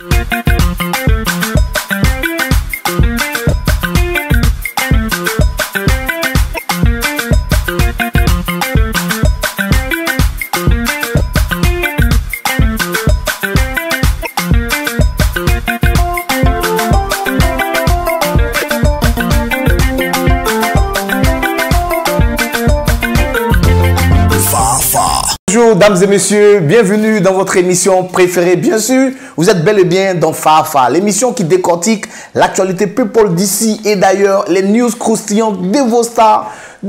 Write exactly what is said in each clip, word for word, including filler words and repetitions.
Bonjour dames et messieurs, bienvenue dans votre émission préférée. Bien sûr, vous êtes bel et bien dans Fafa, l'émission qui décortique l'actualité people d'ici et d'ailleurs, les news croustillantes de vos stars,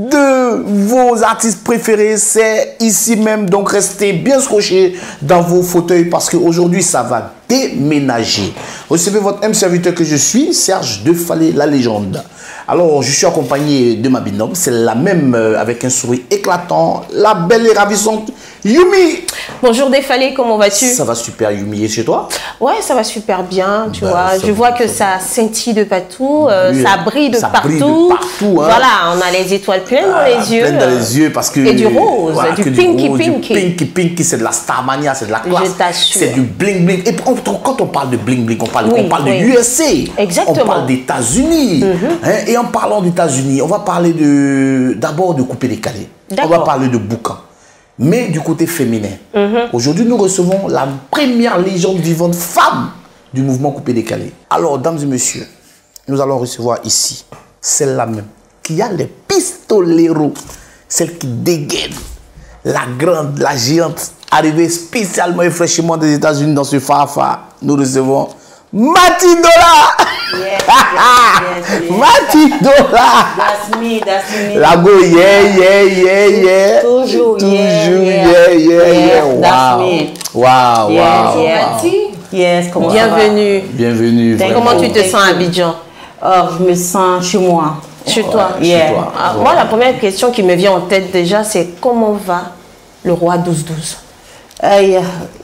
de vos artistes préférés. C'est ici même, donc restez bien scotchés dans vos fauteuils parce qu'aujourd'hui ça va déménager. Recevez votre même serviteur que je suis, Serge Defalé, la légende. Alors, je suis accompagné de ma binôme, c'est la même euh, avec un sourire éclatant, la belle et ravissante Yumi. Bonjour Defalé, comment vas-tu? Ça va super Yumi, et chez toi? Ouais, ça va super bien, tu bah, vois. Je vois que ça scintille de partout, euh, oui, ça brille de ça partout. Brille de partout hein. Voilà, on a les étoiles pleines ah, dans les yeux. Pleines dans les yeux parce que... Et du rose, voilà, du pinky rose, pinky. Du pinky pinky, c'est de la Starmania, c'est de la classe. Je t'assure. C'est du bling bling. Et quand on parle de bling bling, on parle, oui, on parle oui. de U S A. Exactement. On parle des États-Unis. Mm-hmm. hein, et en parlant des États-Unis, on va parler de d'abord de coupé décalé. On va parler de boucan. Mais du côté féminin. Mm-hmm. Aujourd'hui, nous recevons la première légende vivante femme du mouvement coupé décalé. Alors, dames et messieurs, nous allons recevoir ici celle-là même qui a les pistoleros, celle qui dégaine, la grande, la géante, arrivée spécialement et fraîchement des États-Unis dans ce Fafa. Nous recevons Matidola. Yes, yes, yes, yes. Matidola. That's me, that's me. La go, yeah, yeah, yeah, yeah. Toujours, Toujours, yeah, yeah, yeah, yeah. yeah. Wow. That's me. Wow, yes, wow. Yes, wow. yes, comment Bienvenue. Bienvenue. Comment tu te sens à Abidjan? Oh, je me sens chez moi. Chez oh, toi, yeah. chez toi. Ah, moi, la première question qui me vient en tête déjà, c'est comment va le roi douze douze? euh, yeah.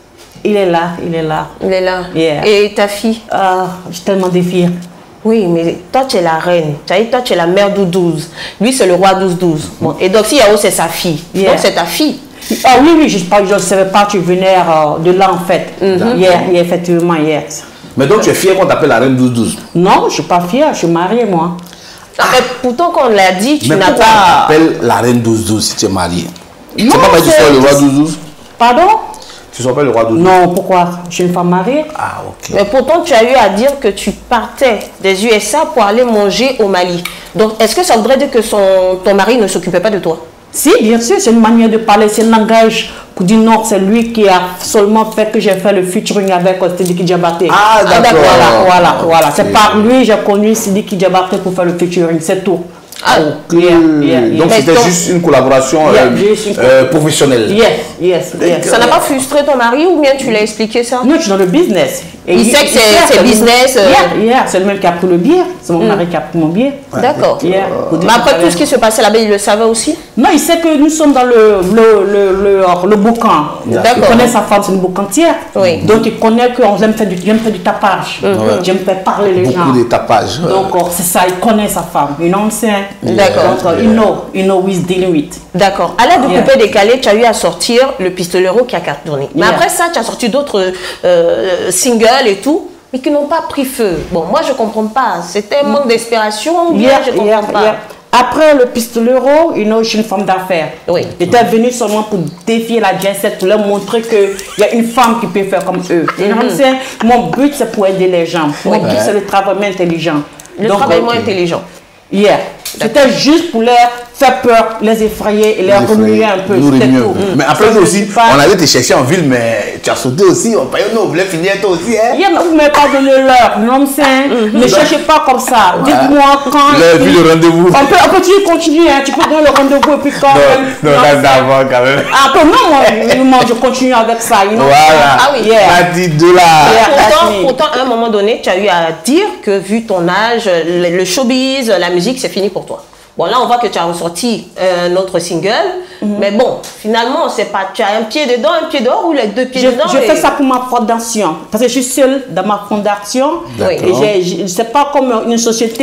Il est là, il est là. Il est là. Yeah. Et ta fille? uh, J'ai tellement de filles. Oui, mais toi, tu es la reine. Tu as dit, toi, tu es la mère douze douze. Lui, c'est le roi douze douze. Bon, et donc, si Yao, c'est sa fille. Yeah. Donc, c'est ta fille. Ah oui, oui, je ne savais pas que tu venais euh, de là, en fait. Mm-hmm. Hier, yeah, effectivement, hier. Yeah. Mais donc, tu es fière qu'on t'appelle la reine douze douze? Non, je ne suis pas fière, je suis mariée, moi. Ah. Mais pourtant, quand on l'a dit, tu n'as pas... Mais pourquoi on t'appelle la reine douze douze si tu es mariée? C'est pas parce que tu sois le roi douze douze? Pardon? Tu ne sois pas le roi douze douze? Non, pourquoi? Je suis une femme mariée. Ah, ok. Mais pourtant, tu as eu à dire que tu partais des U S A pour aller manger au Mali. Donc, est-ce que ça voudrait dire que son, ton mari ne s'occupait pas de toi? Si, bien sûr, c'est une manière de parler, c'est un langage pour dire non, c'est lui qui a seulement fait que j'ai fait le featuring avec Sidiki Diabaté. Ah, d'accord. Voilà, voilà, voilà. Okay. C'est par lui j'ai connu Sidiki Diabaté pour faire le featuring, c'est tout. Ah, ok. Yeah, yeah, yeah. Donc c'était juste une collaboration yeah, euh, une... Euh, professionnelle. Yes, yes, yes. Ça n'a pas frustré ton mari ou bien tu l'as expliqué ça? Non, je suis dans le business. Et il, il sait que c'est business. Euh... Yeah, yeah. C'est le même qui a pris le billet. C'est mon mm. mari qui a pris mon billet. D'accord. Yeah. Mais après tout ce qui se passait là-bas, il le savait aussi? Non, il sait que nous sommes dans le, le, le, le, le boucan. Il connaît sa femme, c'est une boucantière. Oui. Donc il connaît que j'aime faire, faire du tapage. Mm-hmm. J'aime faire parler les Beaucoup gens. Beaucoup de tapage. Donc c'est ça, il connaît sa femme. You know what I'm saying? D'accord. Yeah. You know, you know who he's dealing with. D'accord. À l'aide de yeah. coupé décalé, tu as eu à sortir le pistolero qui a cartonné. Mais yeah. après ça, tu as sorti d'autres euh, singles et tout, mais qui n'ont pas pris feu. Bon, moi, je ne comprends pas. C'était un manque d'inspiration. Yeah, je ne comprends yeah, pas. Yeah. Après le pistolero, you know, je suis une femme d'affaires. Oui. J'étais venue seulement pour défier la jet set, pour leur montrer qu'il y a une femme qui peut faire comme eux. Mm-hmm. Mon but, c'est pour aider les gens. Mon but, c'est le travail intelligent. Le Donc, travail okay. intelligent. Yeah. C'était juste pour leur faire peur, les effrayer et les remuer un peu. Tout. Mmh. Mais après nous aussi, on allait te chercher en ville, mais tu as sauté aussi. On nous voulait finir toi aussi. Hein? Yeah, mais vous ne m'avez pas donné l'heure. Non, mmh. Ne cherchez pas comme ça. Ouais. Dites-moi quand. Vous avez vu le rendez-vous. On peut, on peut continuer. Hein? Tu peux donner le rendez-vous et puis quand non, même. Non, non, d'avant quand même. Ah, non, moi, moi, je continue avec ça. You know? Voilà. Ah oui. Yeah. De là. Yeah, pourtant, pourtant, à un moment donné, tu as eu à dire que vu ton âge, le, le showbiz, la musique, c'est fini pour toi. Bon, là, on voit que tu as ressorti un autre single. Mm-hmm. Mais bon, finalement, c'est pas, tu as un pied dedans, un pied dehors ou les deux pieds je, dedans. Je et... fais ça pour ma fondation. Parce que je suis seule dans ma fondation. Et je, je, c'est pas comme une société.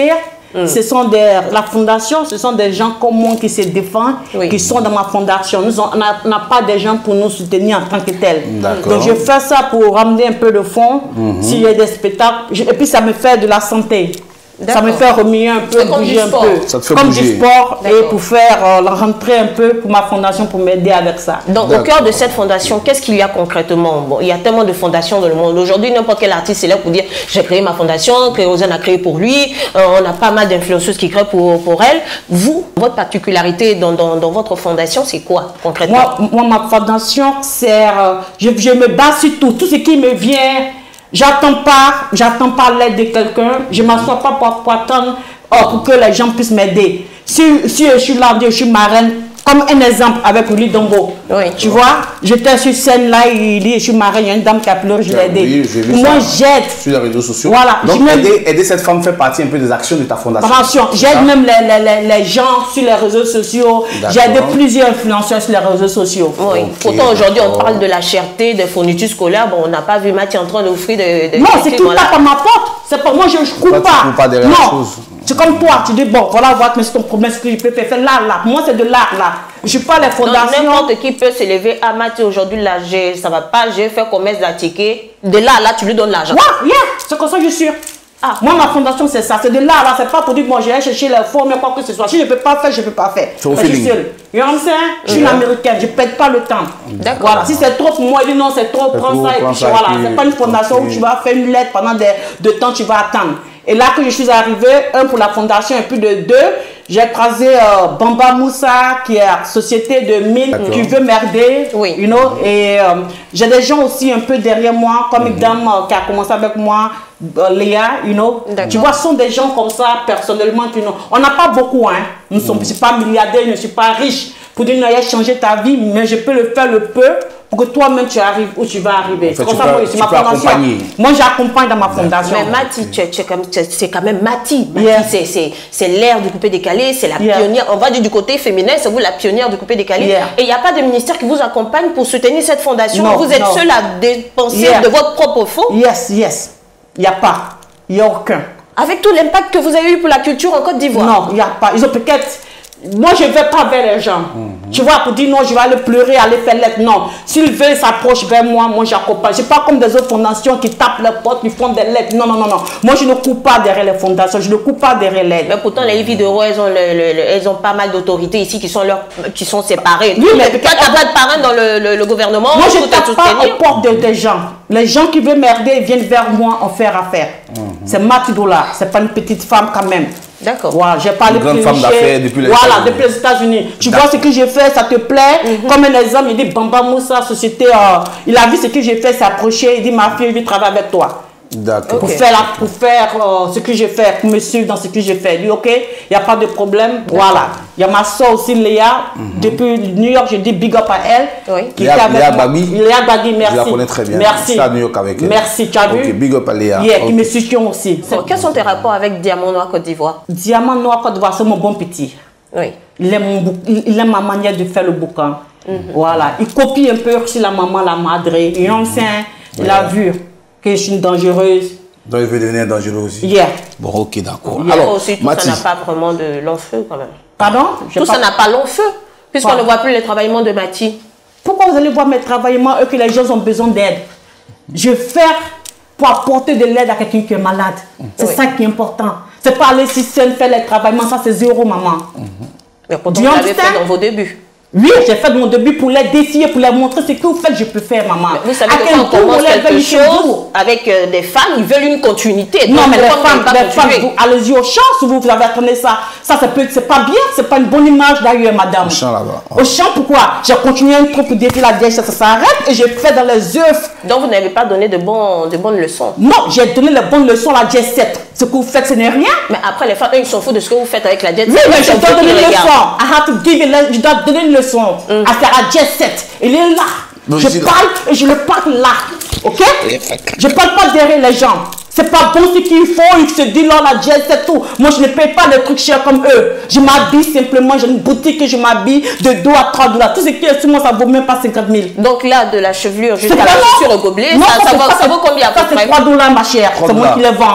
Mm. Ce sont des, la fondation, ce sont des gens comme moi qui se défendent, oui. qui sont dans ma fondation. Nous, on n'a pas des gens pour nous soutenir en tant que tels. Donc je fais ça pour ramener un peu de fonds, mm-hmm. s'il y a des spectacles. Je, et puis ça me fait de la santé. Ça me fait remuer un peu, bouger un peu. Ça te fait comme bouger. Du sport et pour faire euh, la rentrée un peu pour ma fondation, pour m'aider avec ça. Donc au cœur de cette fondation, qu'est-ce qu'il y a concrètement? Bon, il y a tellement de fondations dans le monde. Aujourd'hui, n'importe quel artiste est là pour dire j'ai créé ma fondation, que Ozan a créé pour lui. Euh, on a pas mal d'influenceuses qui créent pour, pour elle. Vous, votre particularité dans, dans, dans votre fondation, c'est quoi concrètement? Moi, moi ma fondation, c'est euh, je, je me base sur tout, tout ce qui me vient. J'attends pas, j'attends pas l'aide de quelqu'un. Je ne m'assois pas pour, pour attendre oh, pour que les gens puissent m'aider. Si, si je suis là, je suis marraine, comme un exemple avec Willy Dombo. Oui. Tu vois, j'étais sur scène là, il dit je suis marraine, il y a une dame qui a pleuré, je l'ai aidée. Oui, moi j'aide. Sur les réseaux sociaux. Voilà. Donc même... aider, aider cette femme fait partie un peu des actions de ta fondation. Attention, j'aide même les, les, les, les gens sur les réseaux sociaux. J'ai aidé plusieurs influenceurs sur les réseaux sociaux. Oui. Okay. Pourtant aujourd'hui on parle de la cherté des fournitures scolaires. Bon, on n'a pas vu Mathieu en train d'offrir des, des... Non, c'est qui tape à ma porte. C'est pas moi, je ne coupe pas. pas non. C'est comme toi, tu dis, bon, voilà, voilà, mais c'est ton problème, ce que je peux faire là, là. Moi, c'est de l'art, là. Je ne suis pas les fondations. N'importe qui peut s'élever à Mathieu aujourd'hui, là, ça va pas, j'ai fait commerce d'attiquer. De là, là, tu lui donnes l'argent. Ouais, yeah, c'est comme ça que je suis. Ah, moi, ma fondation, c'est ça. C'est de là, là, c'est pas pour dire, bon, j'ai cherché les formes, quoi que ce soit. Si je ne peux pas faire, je ne peux pas faire. C'est au je suis seule. You know what I'm saying? Je suis une américaine, je ne perds pas le temps. D'accord. Voilà. Si c'est trop pour moi, je dis non, c'est trop, prends ça et puis voilà. C'est pas une fondation où tu vas faire une lettre pendant des, de temps, tu vas attendre. Et là que je suis arrivée, un pour la fondation et puis de deux, j'ai croisé euh, Bamba Moussa, qui est la société de mine, qui veut merder, oui. you know, et euh, j'ai des gens aussi un peu derrière moi, comme mm-hmm. une dame euh, qui a commencé avec moi, euh, Léa, you know. Tu vois, ce sont des gens comme ça, personnellement, tu know. On n'a pas beaucoup, hein. Nous sommes, mm-hmm. Je ne suis pas milliardaire, je ne suis pas riche. Pour dire, non, il a changé ta vie, mais je peux le faire le peu pour que toi-même tu arrives où tu vas arriver. En fait, c'est comme ça, moi, c'est ma fondation. Moi, j'accompagne dans ma fondation. Mais Mati, c'est quand même Mati. Yeah. C'est l'ère du coupé décalé, c'est la yeah. pionnière. On va dire du côté féminin, c'est vous la pionnière du coupé décalé. Yeah. Et il n'y a pas de ministère qui vous accompagne pour soutenir cette fondation. Non, vous êtes non. seul à dépenser yeah. de votre propre fonds. Yes, yes. Il n'y a pas. Il n'y a aucun. Avec tout l'impact que vous avez eu pour la culture en Côte d'Ivoire. Non, il n'y a pas. Ils ont peut-être... Moi, je ne vais pas vers les gens. Mm-hmm. Tu vois, pour dire non, je vais aller pleurer, aller faire lettre. Non. S'ils veulent s'approcher vers moi, moi, j'accompagne. Je ne suis pas comme des autres fondations qui tapent les portes, qui font des lettres. Non, non, non, non. Moi, je ne coupe pas derrière les fondations. Je ne coupe pas derrière les lettres. Mais pourtant, les vidéos, elles ont, le, le, le, elles ont pas mal d'autorités ici qui sont, leur, qui sont séparées. Oui, mais toi, tu n'as pas de parrain dans le, le, le gouvernement. Moi, je ne tape pas aux portes de, des gens. Les gens qui veulent merder viennent vers moi en faire affaire. Mm-hmm. C'est Mati Dola. Ce n'est pas une petite femme quand même. D'accord. Voilà, j'ai parlé une grande femme d'affaires depuis les Voilà, depuis les États-Unis. Tu vois ce que j'ai fait, ça te plaît? Mm-hmm. Comme un exemple, il dit Bamba Moussa, société, euh, il a vu ce que j'ai fait, s'est approché, il dit ma fille, je vais travailler avec toi. D'accord. Pour okay. faire, la, pour faire euh, ce que j'ai fait, pour me suivre dans ce que j'ai fait. Il dit ok, il n'y a pas de problème. Voilà. Il y a ma soeur aussi, Léa, mm-hmm. depuis New York, je dis big up à elle. Oui. Qui Léa, était avec Léa moi. Bagui. Léa Bagui, merci. Je la connais très bien. Merci. Je suis à New York avec elle. Merci, tu as vu? Ok, big up à Léa. Yeah, okay. qui me soutient aussi. Bon, quels sont tes rapports avec Diamant Noir Côte d'Ivoire? Diamant Noir Côte d'Ivoire, c'est mon bon petit. Oui. Il aime, mon, il aime ma manière de faire le bouquin. Mm-hmm. Voilà. Il copie un peu sur la maman, la madre. Il ouais. a vu que je suis une dangereuse. Donc il veut devenir dangereux aussi. Yeah. Bon, ok, d'accord. Yeah. Alors, aussi, tout Mathis. Ça n'a pas vraiment de long feu quand même. Pardon? Tout pas... ça n'a pas long feu, puisqu'on ne voit plus les travaillements de Mati. Pourquoi vous allez voir mes travaillements, eux, que les gens ont besoin d'aide? Je vais faire pour apporter de l'aide à quelqu'un qui est malade. C'est oui. ça qui est important. C'est pas aller si seul faire les travaillements, ça c'est zéro, maman. Mm-hmm. Mais pourtant, vous l'avez fait dans vos débuts. Oui, j'ai fait mon début pour les défier, pour les montrer ce que vous faites, je peux faire, maman. Mais vous savez à que quand on commence quelque chose avec euh, des femmes, ils veulent une continuité. Non, mais les femmes, les femmes, allez-y au champ, si vous, vous avez attendu ça. Ça, c'est pas bien, c'est pas une bonne image d'ailleurs, madame. Au champ là-bas. Au champ, pourquoi? J'ai continué un truc pour défier la diète, ça s'arrête et j'ai fait dans les œufs. Donc, vous n'avez pas donné de, bon, de bonnes leçons? Non, j'ai donné les bonnes leçons à la diète sept. Ce que vous faites, ce n'est rien. Mais après, les femmes, eux, ils s'en foutent de ce que vous faites avec la diète sept. Oui, mais je dois donner une leçon. I have to give you, je dois donner une leçon. Mm. À faire à Jet sept. Il est là. Donc, je parle là. Et je le parle là. Ok? Je ne parle pas derrière les gens. C'est pas bon ce qu'ils font. Ils se disent là, la Jet sept, tout. Moi, je ne paye pas des trucs chers comme eux. Je m'habille simplement. J'ai une boutique et je m'habille de deux à trois dollars. Tout ce qui est sur moi, ça ne vaut même pas cinquante mille. Donc là, de la chevelure jusqu'à la chaussure au gobelet, non, ça, ça, ça, vaut, ça vaut combien? Ça, c'est trois dollars, ma chère. C'est moi qui les vends.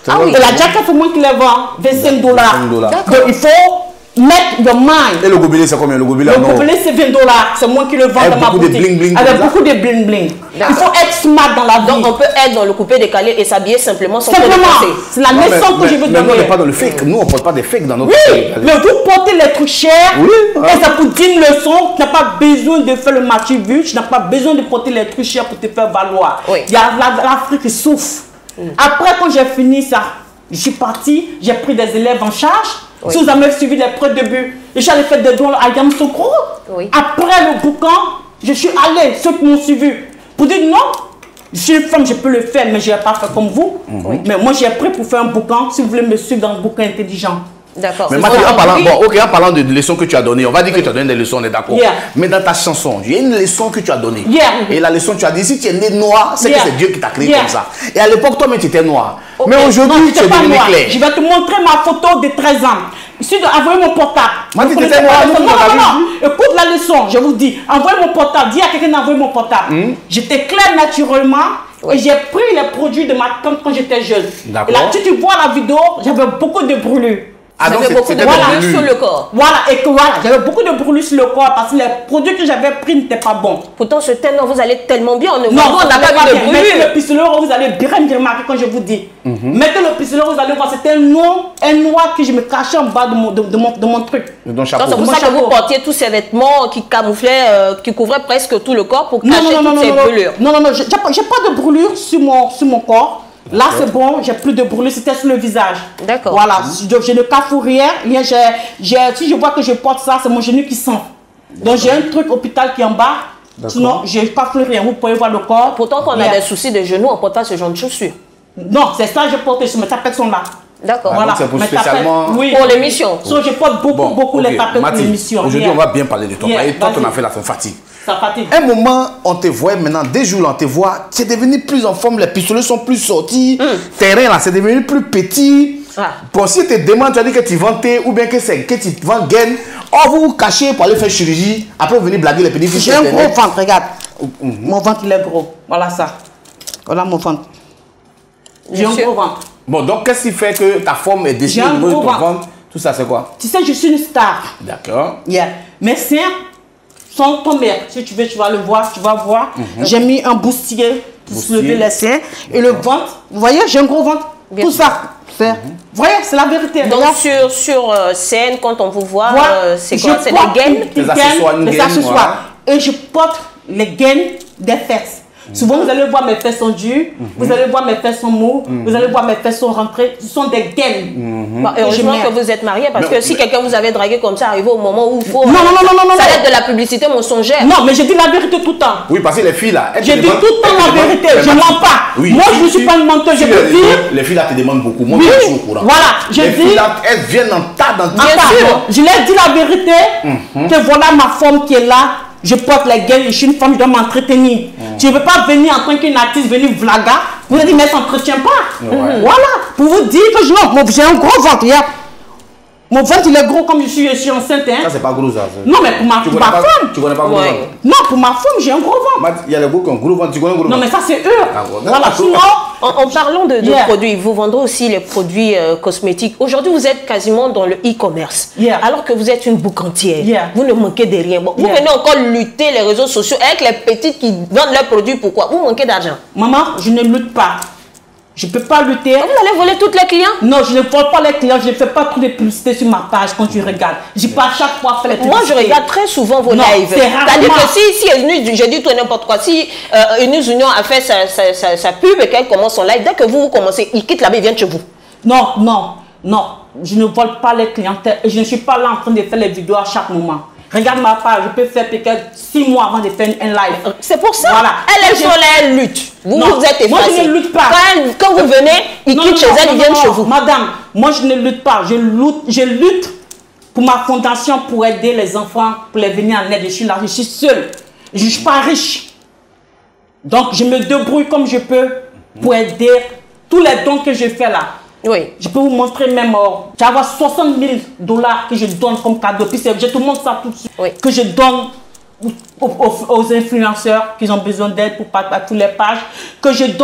Ah oui. Et la jacket, c'est moi qui les vends. vingt-cinq dollars. Donc il faut mettre your mind. Et le gobelet, c'est combien? Le gobelet, le gobelet c'est vingt dollars. C'est moi qui le vends avec dans ma boutique. Bling -bling avec beaucoup de bling bling. Il faut être smart dans la vie. Donc on peut être dans le coupé décalé et s'habiller simplement sans Simplement. C'est la naissance que je veux donner. donner. Mais on n'est pas dans le fake. Nous, on ne porte pas des fakes dans notre Oui, mais vous portez les trucs chers. Oui. Et ça coûte une leçon. Tu n'as pas besoin de faire le match vu. Tu n'as pas besoin de porter les trucs chers pour te faire valoir. Oui. Il y a l'Afrique qui souffre. Mm. Après, quand j'ai fini ça, je suis partie, j'ai pris des élèves en charge. Oui. Si vous avez suivi les preuves de but, je suis allé faire des dons à Yamoussoukro. Oui. Après le boucan, je suis allé, ceux qui m'ont suivi, pour dire non, je suis une femme, je peux le faire, mais je n'ai pas fait comme vous. Oui. Mais moi, j'ai pris pour faire un boucan, si vous voulez me suivre dans un boucan intelligent. D'accord. Mais Mathieu, en parlant, bon, okay, en parlant de leçons que tu as données, on va dire que tu as donné des leçons, on est d'accord. Yeah. Mais dans ta chanson, il y a une leçon que tu as donnée. Yeah. Et la leçon, tu as dit, si tu es né noir, c'est yeah. que c'est Dieu qui t'a créé yeah. comme ça. Et à l'époque, toi-même, tu étais noir. Okay. Mais aujourd'hui, tu es devenu clair. Je vais te montrer ma photo de treize ans. Ici, envoyez mon portable. Mathieu, tu étais noir. Non, non, non, non. Écoute la leçon, je vous dis. Envoyez mon portable. Dis à quelqu'un d'envoyer mon portable. Mm. J'étais clair naturellement. Oui. Et j'ai pris les produits de ma tante quand j'étais jeune. Et là, tu, tu vois la vidéo, j'avais beaucoup de brûlures. Ah, donc j'avais beaucoup de brûlures sur le corps. Voilà, et que voilà, j'avais beaucoup de brûlures sur le corps parce que les produits que j'avais pris n'étaient pas bons. Pourtant, ce teint, vous allez tellement bien. On ne non, on n'a pas vu de brûlures. Mettez le pistolet, vous allez bien me remarquer quand je vous dis. Mm-hmm. Mettez le pistolet, vous allez voir, c'était un nom, un noir que je me cachais en bas de mon, de, de mon, de mon truc. Donc c'est pour ça que vous portiez tous ces vêtements qui camouflaient, euh, qui couvraient presque tout le corps pour cacher non, non, non, toutes non, ces non, brûlures. Non, non, non, j'ai pas, pas de brûlures sur mon, sur mon corps. Là, c'est bon, j'ai plus de brûlures, c'était sur le visage. D'accord. Voilà, je, je ne cafoue rien. rien j ai, j ai, si je vois que je porte ça, c'est mon genou qui sent. Donc, j'ai un truc hôpital qui est en bas. Sinon, je ne cafoue rien. Vous pouvez voir le corps. Pourtant, quand on a des soucis de genoux, on ne porte pas ce genre de chaussures. Non, c'est ça que je porte sur mes tapettes sont là. D'accord. Ah, voilà. C'est pour spécialement... Oui. Pour l'émission. So, je porte beaucoup, bon, beaucoup okay. les tapettes pour l'émission. Aujourd'hui, yeah. on va bien parler de toi. Yeah. Et toi, on a fait la fatigue. Ça fatigue. Un moment, on te voit maintenant, des jours, on te voit, tu es devenu plus en forme, les pistolets sont plus sortis, mm. tes reins là, c'est devenu plus petit. Ah. Bon, si tu te demandes, tu as dit que tu vends thé ou bien que, que tu vends gain, oh, vous vous cachez pour aller faire chirurgie, après vous venez blaguer les pédophiles. J'ai un gros ventre, regarde. Mm -hmm. Mon ventre, il est gros. Voilà ça. Voilà mon ventre. J'ai un gros ventre. Bon, donc qu'est-ce qui fait que ta forme est décidée au niveau de ton ventre? Tout ça, c'est quoi? Tu sais, je suis une star. D'accord. Yeah. Mes seins sont tombés. Si tu veux, tu vas le voir, tu vas voir. Mm-hmm. J'ai mis un bustier pour soulever les seins. Et le ventre, vous voyez, j'ai un gros ventre. Bien Tout sûr. ça. Mm-hmm. Vous voyez, c'est la vérité. Donc, Regarde. sur, sur euh, scène, quand on vous voit, voilà. euh, c'est quoi? C'est des gaines? Des accessoires. Des accessoires. Voilà. Et je porte les gaines des fesses. Mmh. Souvent, vous allez voir mes fesses sont dures, mmh. vous allez voir mes fesses sont mous, mmh. vous allez voir mes fesses sont rentrées. Ce sont des gaines. Mmh. Bah, heureusement que vous êtes mariés, parce mais, que si quelqu'un vous avait dragué comme ça, arrivé au moment où il faut... Non, non, non, non, non. Ça va être de la publicité mensongère. Non, mais je dis la vérité tout le temps. Oui, parce que les filles là... Je dis tout le temps la vérité, je ne mens pas. Oui. Moi, je ne suis pas une menteuse, je peux dire... Les filles là te demandent beaucoup, moi oui. je suis au courant. Voilà, je les dis... filles là, elles viennent en tas, dans Bien sûr, je leur dis la vérité, mmh. que voilà ma forme qui est là. Je porte les gaines, je suis une femme, je dois m'entretenir. Mmh. Tu ne peux pas venir en tant qu'une artiste, venir vlaga. Vous allez dire, mais ça n'entretient pas. Ouais. Mmh. Voilà, pour vous dire que j'ai un gros ventre. Yeah. Mon ventre, il est gros comme je suis, je suis enceinte. Hein. Ça, c'est pas gros, ça. Non, mais pour ma, pour ma pas, femme. Tu connais pas gros ouais. ventre? Non, pour ma femme, j'ai un gros ventre. Il y a les gros qui ont gros ventre. Tu connais gros ventre? Non, mais ça, c'est eux. Ah, bon, voilà, sinon... En, en parlant de, de yeah. produits, vous vendez aussi les produits euh, cosmétiques. Aujourd'hui, vous êtes quasiment dans le e-commerce. Yeah. Alors que vous êtes une boucantière. Yeah. Vous ne manquez de rien. Bon, vous yeah. venez encore lutter les réseaux sociaux avec les petites qui vendent leurs produits. Pourquoi? Vous manquez d'argent. Maman, je ne lutte pas. Je ne peux pas lutter. Vous allez voler tous les clients? Non, je ne vole pas les clients. Je ne fais pas trop de publicité sur ma page quand tu regardes. Je ne peux pas à chaque fois faire les publicités. Moi, je regarde très souvent vos non, lives. C'est-à-dire que si, si Enus, je dis tout n'importe quoi, si euh, Enus Union a fait sa, sa, sa, sa pub et qu'elle commence son live, dès que vous, vous commencez, il quitte là-bas, il vient chez vous. Non, non, non. Je ne vole pas les clientèles et je ne suis pas là en train de faire les vidéos à chaque moment. Regarde ma page, je peux faire peut-être six mois avant de faire un live. C'est pour ça. Voilà. Elle est sur la lutte. Vous, non, vous êtes effacé. Moi, je ne lutte pas. Quand, elle, quand vous venez, ils quittent chez elle, ils viennent chez vous. Madame, moi, je ne lutte pas. Je lutte, je lutte pour ma fondation pour aider les enfants, pour les venir en aide. Je suis là, je suis seule. Je ne suis pas riche. Donc, je me débrouille comme je peux pour aider tous les dons que je fais là. Oui. Je peux vous montrer même, oh, tu vas avoir soixante mille dollars que je donne comme cadeau. Puis je te montre ça tout de suite. Oui. Que je donne aux, aux, aux influenceurs qui ont besoin d'aide pour partager toutes les pages. Que je donne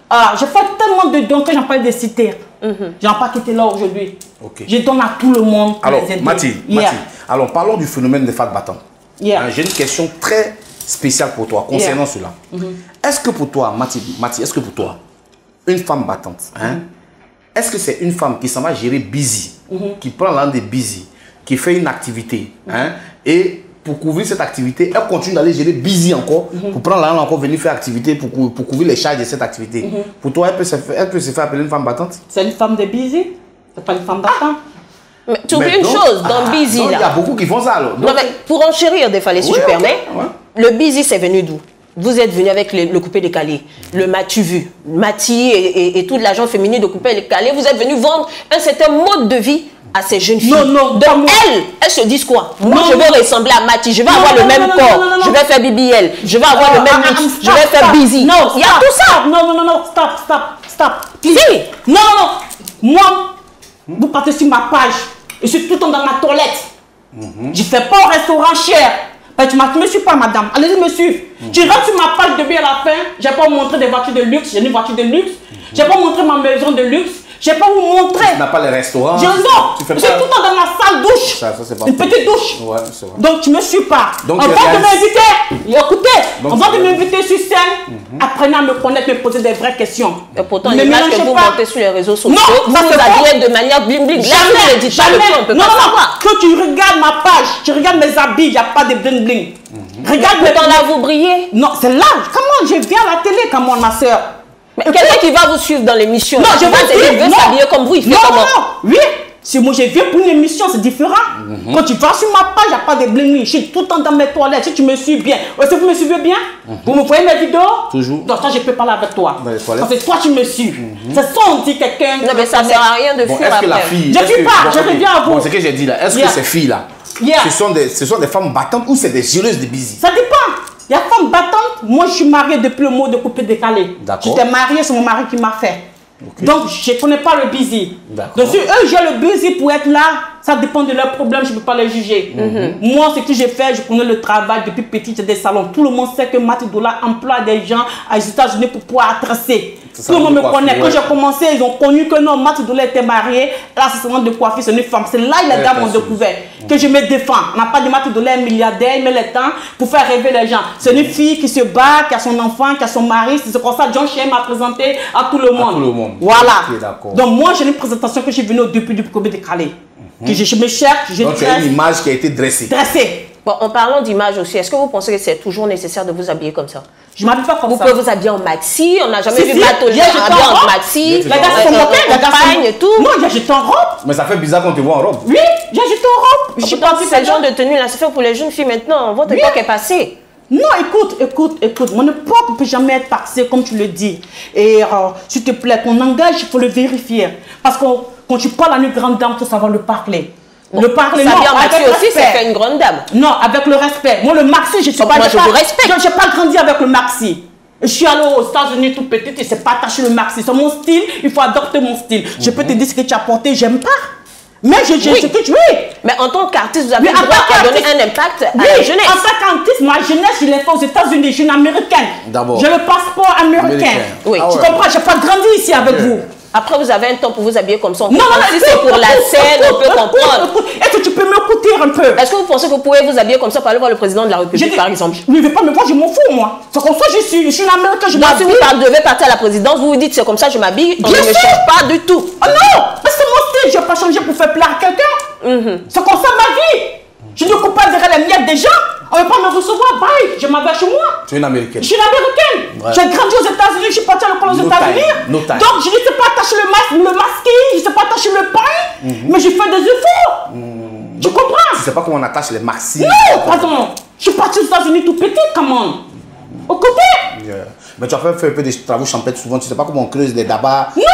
Ah, je fais tellement de dons que j'en parle de citer. Mm-hmm. J'en pas quitté là aujourd'hui. Okay. Je donne à tout le monde. Alors, Mathie, yeah. Mathie, alors parlons du phénomène des femmes battantes. Yeah. Hein, j'ai une question très spéciale pour toi concernant yeah. cela. Mm-hmm. Est-ce que pour toi, Mathie, Mathie est-ce que pour toi, une femme battante, hein, mm-hmm. est-ce que c'est une femme qui s'en va gérer busy, mm-hmm. qui prend l'un des busy, qui fait une activité, mm-hmm. hein, et pour couvrir cette activité, elle continue d'aller gérer busy encore, mm-hmm. pour prendre l'argent encore, venir faire activité, pour, pour couvrir les charges de cette activité. Mm-hmm. Pour toi, elle peut, se faire, elle peut se faire appeler une femme battante? C'est une femme de busy, c'est pas une femme battante. Mais tu oublies une chose, dans ah, busy non, là. Il y a beaucoup qui font ça alors. Donc, non, mais pour enchérir des fois, si oui, tu okay, permets, ouais. le busy c'est venu d'où? Vous êtes venu avec le, le coupé décalé, le Matu vu, Mati et, et, et toute l'agent féminin de coupé décalé, vous êtes venu vendre un certain mode de vie à ces jeunes filles. Non, non, donc elles, elles se disent quoi? Moi, non, je veux ressembler à Mati, je vais non, avoir non, le même non, corps, non, non, non, je vais faire B B L, je vais avoir oh, le même look, ah, je vais stop, faire busy. Non, il y a tout ça. Non, non, non, non, stop, stop, stop. Si. Non, non, non. Moi, vous partez sur ma page, je suis tout le temps dans ma toilette. Mm-hmm. Je ne fais pas au restaurant cher. Ben, tu ne me suis pas, madame. Allez-y me suivre. Mm-hmm. Tu rentres sur ma page depuis à la fin. Je n'ai pas montré des voitures de luxe. J'ai une voiture de luxe. Mm-hmm. Je n'ai pas montré ma maison de luxe. Je n'ai pas vous montrer. Tu n'as pas les restaurants. Je, non, je suis tout le temps dans ma salle douche. Ça, ça, pas une petite fait. douche. Ouais, c'est vrai. Donc tu ne me suis pas. Donc, on va de m'inviter. Écoutez, donc, on va de m'inviter sur scène. Mm-hmm. Apprenez à me connaître, me poser des vraies questions. Et pourtant, l'image que vous montez sur les réseaux sociaux, non, vous vous habillez de manière bling bling. Jamais, jamais. jamais. On peut non, pas non, savoir. Quand tu regardes ma page, tu regardes mes habits, il n'y a pas de bling bling. Mm-hmm. Regarde mais dans là, vous brillez. Non, c'est là. Comment je viens à la télé, comment ma soeur. Mais quelqu'un qui va vous suivre dans l'émission, non, je veux veut s'habiller comme vous, il fait non, comment? Non, non, oui. Si moi je viens pour une émission, c'est différent. Mm-hmm. Quand tu vas sur ma page, il n'y a pas de bling bling. Je suis tout le temps dans mes toilettes. Si tu me suis bien, est-ce que vous me suivez bien? Mm-hmm. Vous me voyez mes vidéos? Toujours. Donc ça, je peux parler avec toi. Parce que toi, tu me suis. Mm-hmm. C'est ça, on dit quelqu'un. Non, mais ça ne sert à rien de bon, fuir après. La fille, je ne suis pas, je reviens à vous. Bon, c'est ce que j'ai dit là. Est-ce yeah. que ces filles-là, yeah. ce, sont des, ce sont des femmes battantes ou c'est des géreuses de busy? Ça dépend. Il y a femmes battantes. Moi, je suis mariée depuis le mot de coupé décalé. J'étais mariée, c'est mon mari qui m'a fait. Okay. Donc, je ne connais pas le busy. Donc, si eux, j'ai le busy pour être là, ça dépend de leurs problèmes, je ne peux pas les juger. Mm-hmm. Moi, ce que j'ai fait, je connais le travail depuis petit, j'ai des salons. Tout le monde sait que Mathie Dola emploie des gens aux États-Unis pour pouvoir tracer. Tout le monde me connaît. Quand j'ai commencé, ils ont connu que non, Mathie Dola était mariée, l'assistante de coiffure, c'est une femme. C'est là que les gars m'ont découvert que je me défends. On n'a pas dit Mathie Dola est milliardaire, il met le temps pour faire rêver les gens. C'est une fille qui se bat, qui a son enfant, qui a son mari. C'est comme ça que John Chien m'a présenté à tout le monde. À tout le monde. Voilà. Okay, donc moi, j'ai une présentation que je suis venue au début du Kobe décalé. Mm-hmm. Que je, je me cherche, je donc, tu as une image qui a été dressée. Dressée. Bon, en parlant d'image aussi, est-ce que vous pensez que c'est toujours nécessaire de vous habiller comme ça? Je ne m'habille pas comme vous ça. Vous pouvez vous habiller en maxi, on n'a jamais si, vu si. Mathieu habillé en maxi. Les gars sont moqués, les gars sont et tout. Non, j'ai jeté en robe. Mais ça fait bizarre quand tu vois en robe. Oui, j'ai jeté en robe. Je suis pas si ce genre de tenue là, c'est fait pour les jeunes filles maintenant. Votre époque est passée. Non, écoute, écoute, écoute, mon époque ne peut jamais être passée comme tu le dis. Et euh, s'il te plaît, ton langage, il faut le vérifier. Parce que quand tu parles à une grande dame, il faut savoir le parler. Bon, le parler, ça non, vient Mathieu aussi, c'est fait une grande dame. Non, avec le respect. Moi, le maxi, je ne suis oh, pas... Moi, je pas, vous respecte. Je n'ai pas grandi avec le maxi. Je suis allée aux États-Unis tout petite, je ne sais pas attacher le maxi. C'est mon style, il faut adopter mon style. Mm-hmm. Je peux te dire ce que tu as porté, j'aime pas. Mais je, je, oui. je, je, oui. Mais en tant qu'artiste, vous avez oui, le droit à donner un impact oui, à la jeunesse. En tant qu'artiste, ma jeunesse, je l'ai fait aux États-Unis. Je suis une américaine. D'abord. J'ai le passeport américain. américain. Oui. Ah ouais. Tu comprends, je n'ai pas grandi ici avec okay. vous. Après, vous avez un temps pour vous habiller comme ça. Non, non, non, si c'est pour la scène, on peut comprendre. Est-ce que tu peux m'écouter un peu? Est-ce que vous pensez que vous pouvez vous habiller comme ça pour aller voir le président de la République, dit, par exemple? Je ne vais pas me voir, je m'en fous, moi. C'est comme ça, je suis, je suis une américaine, je m'habille. Si vous devez partir à la présidence, vous vous dites, c'est comme ça, je m'habille, on ne me change pas du tout. Oh non, mais c'est mon style, je ne vais pas changer pour faire plaisir à quelqu'un. Mm-hmm. C'est comme ça ma vie. Je ne coupe pas derrière les miettes des gens. On ne veut pas me recevoir, bye, je m'en vais chez moi. Tu es une américaine. Je suis une américaine. Ouais. J'ai grandi aux États-Unis, je suis partie à l'école aux no États-Unis. No Donc je ne sais pas attacher le, mas le masking, je ne sais pas attacher le pain, mm-hmm. mais je fais des efforts. Mm-hmm. Tu comprends? Tu ne sais pas comment on attache les maxi. Non, pardon. Je suis partie aux États-Unis tout petit, comment? Au côté. Yeah. Mais tu as fait, fait un peu des travaux champêtres souvent, tu ne sais pas comment on creuse des dabas. Non,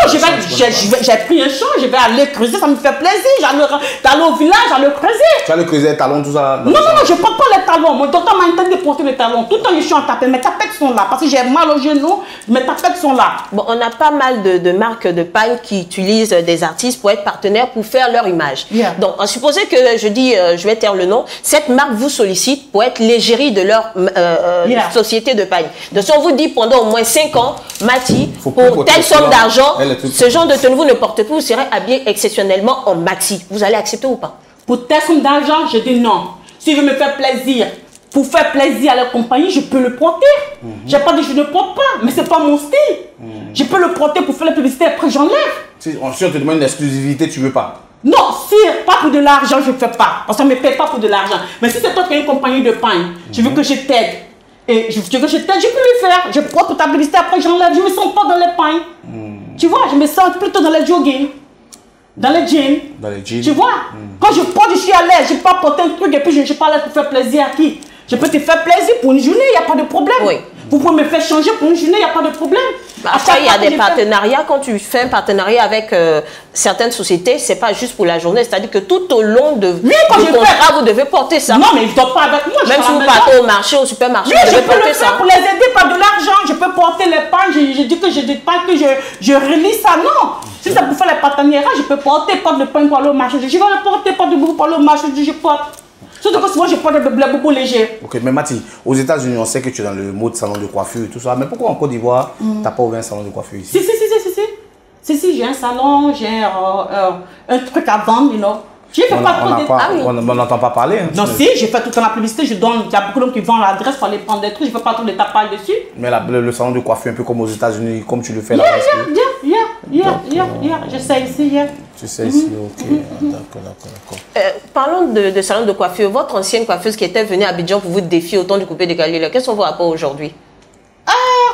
j'ai pris un champ, je vais aller creuser, ça me fait plaisir. J'allais au village, j'allais creuser. Tu allais creuser les talons, tout ça? Non, non, non, je ne porte pas les talons. Mon docteur m'a interdit de porter les talons. Tout le temps, je suis en tapette. Mes tapettes sont là parce que j'ai mal au genou. Mes tapettes sont là. Bon, on a pas mal de, de marques de pagne qui utilisent des artistes pour être partenaires pour faire leur image. Yeah. Donc, en supposant que je dis, euh, je vais taire le nom, cette marque vous sollicite pour être l'égérie de leur euh, yeah. société de pagne. Donc, si on vous dit pendant pendant au moins cinq ans, Mati, pour telle somme d'argent, ce genre de tenue, vous ne portez plus, vous serez habillé exceptionnellement en maxi. Vous allez accepter ou pas? Pour telle somme d'argent, je dis non. Si je me fais plaisir, pour faire plaisir à la compagnie, je peux le porter. Mm -hmm. J'ai pas dit je ne porte pas, mais c'est pas mon style. Mm -hmm. Je peux le porter pour faire la publicité, après j'enlève. Si on te demande une exclusivité, tu veux pas? Non, si pas pour de l'argent, je ne fais pas. Parce qu'on ne me paie pas pour de l'argent. Mais si c'est toi qui as une compagnie de pain, mm -hmm. tu veux que je t'aide. Et je veux que je t'aide, je peux le faire. Je porte pour ta publicité, après j'enlève. Je ne me sens pas dans les pains. Mm. Tu vois, je me sens plutôt dans les jogging. Dans les jeans. Dans les jeans. Tu vois, mm. quand je porte, je suis à l'aise. Je ne peux pas porter un truc et puis je ne suis pas là pour faire plaisir à qui? Je peux te faire plaisir pour une journée, il n'y a pas de problème. Oui. Vous pouvez me faire changer pour une journée, il n'y a pas de problème. Bah, après, il y a des partenariats. Fait... Quand tu fais un partenariat avec euh, certaines sociétés, ce n'est pas juste pour la journée. C'est-à-dire que tout au long de, oui, quand du je contrat, fais... vous devez porter ça. Non, mais ils ne doivent pas avec moi. Même si vous partez au marché, au supermarché, oui, vous devez je peux porter le faire ça. Pour les aider par de l'argent. Je peux porter les pains. Je, je dis que je dis pas que je, je relis ça. Non. Si c'est pour faire les partenariats, je peux porter pas de pain pour aller au marché. Je vais le porter, pas de boubou pour aller au marché. Je porte. Surtout que souvent je porte des beaucoup légers. Ok, mais Mati, aux États-Unis, on sait que tu es dans le mode salon de coiffure et tout ça. Mais pourquoi en Côte d'Ivoire, mm. tu n'as pas ouvert un salon de coiffure ici? Si, si, si, si, si. Si, si, si j'ai un salon, j'ai euh, euh, un truc à vendre, you know. Je fais on pas a, trop on de... pas, Ah, oui. On n'entend pas parler. Hein, non, si, j'ai fait tout le temps la publicité, je donne, il y a beaucoup d'hommes qui vendent l'adresse pour aller prendre des trucs, je fais pas tout les tapages dessus. Mais la, le, le salon de coiffure, un peu comme aux États-Unis, comme tu le fais là. Yeah, yeah, yeah, yeah, yeah, yeah, yeah, je sais ici, yeah. Tu sais ici, mm -hmm. ok. Mm -hmm. D'accord, d'accord, d'accord. Euh, parlons de, de salon de coiffure. Votre ancienne coiffeuse qui était venue à Abidjan pour vous défier au temps du coupé décalé, quels sont vos rapports aujourd'hui? Ah,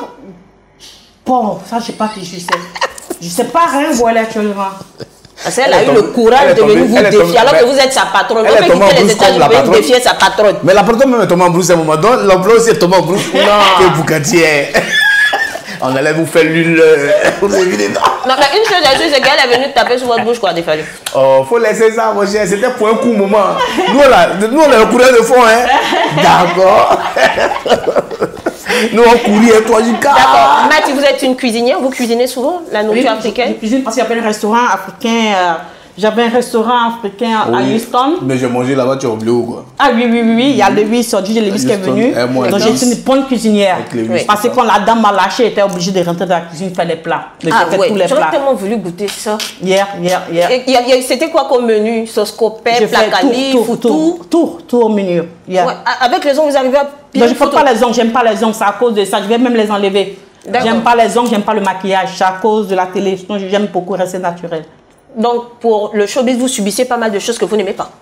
bon, ça, je sais pas qui je sais. Je sais pas rien, voilà, actuellement. Parce qu'elle a eu le courage de venir vous défier alors que vous êtes sa patronne. Elle est tombée en brousse comme la patronne. Défier sa patronne. Mais la patronne même est tombée en brousse à un moment donné. L'emploi aussi est tombé en brousse. Que boucatière. On allait vous faire l'huile. Non, mais une chose à dire, c'est qu'elle est venue taper sur votre bouche, quoi, défalé. Oh, faut laisser ça, mon cher. C'était pour un coup moment. Nous, on a, nous, on a le courage de fond, hein. D'accord. Nous, on courait, toi, du cas. D'accord. Mati, vous êtes une cuisinière. Vous cuisinez souvent la nourriture oui, africaine? Je cuisine parce qu'il y avait un restaurant africain. Euh, J'avais un restaurant africain oui, à Houston. Mais j'ai mangé là-bas, tu as oublié ou quoi? Ah oui, oui, oui, oui. Il y a le huit sur D J Lewis qui est venu. Donc j'ai été une bonne cuisinière. Oui. Parce que quand la dame m'a lâché, elle était obligée de rentrer dans la cuisine faire des plats. Donc ah fait oui, tous les j'aurais plats. tellement voulu goûter ça. Hier, hier, hier. C'était quoi comme menu? Sauce copette, plat calife, tout, tout, tout, tout au menu. Yeah. Ouais, avec les ongles, vous arrivez à pile. Je ne fais pas les ongles, j'aime pas les ongles, c'est à cause de ça. Je vais même les enlever. J'aime pas les ongles, j'aime pas le maquillage, c'est à cause de la télé. Sinon, j'aime beaucoup rester naturel. Donc, pour le showbiz, vous subissez pas mal de choses que vous n'aimez pas?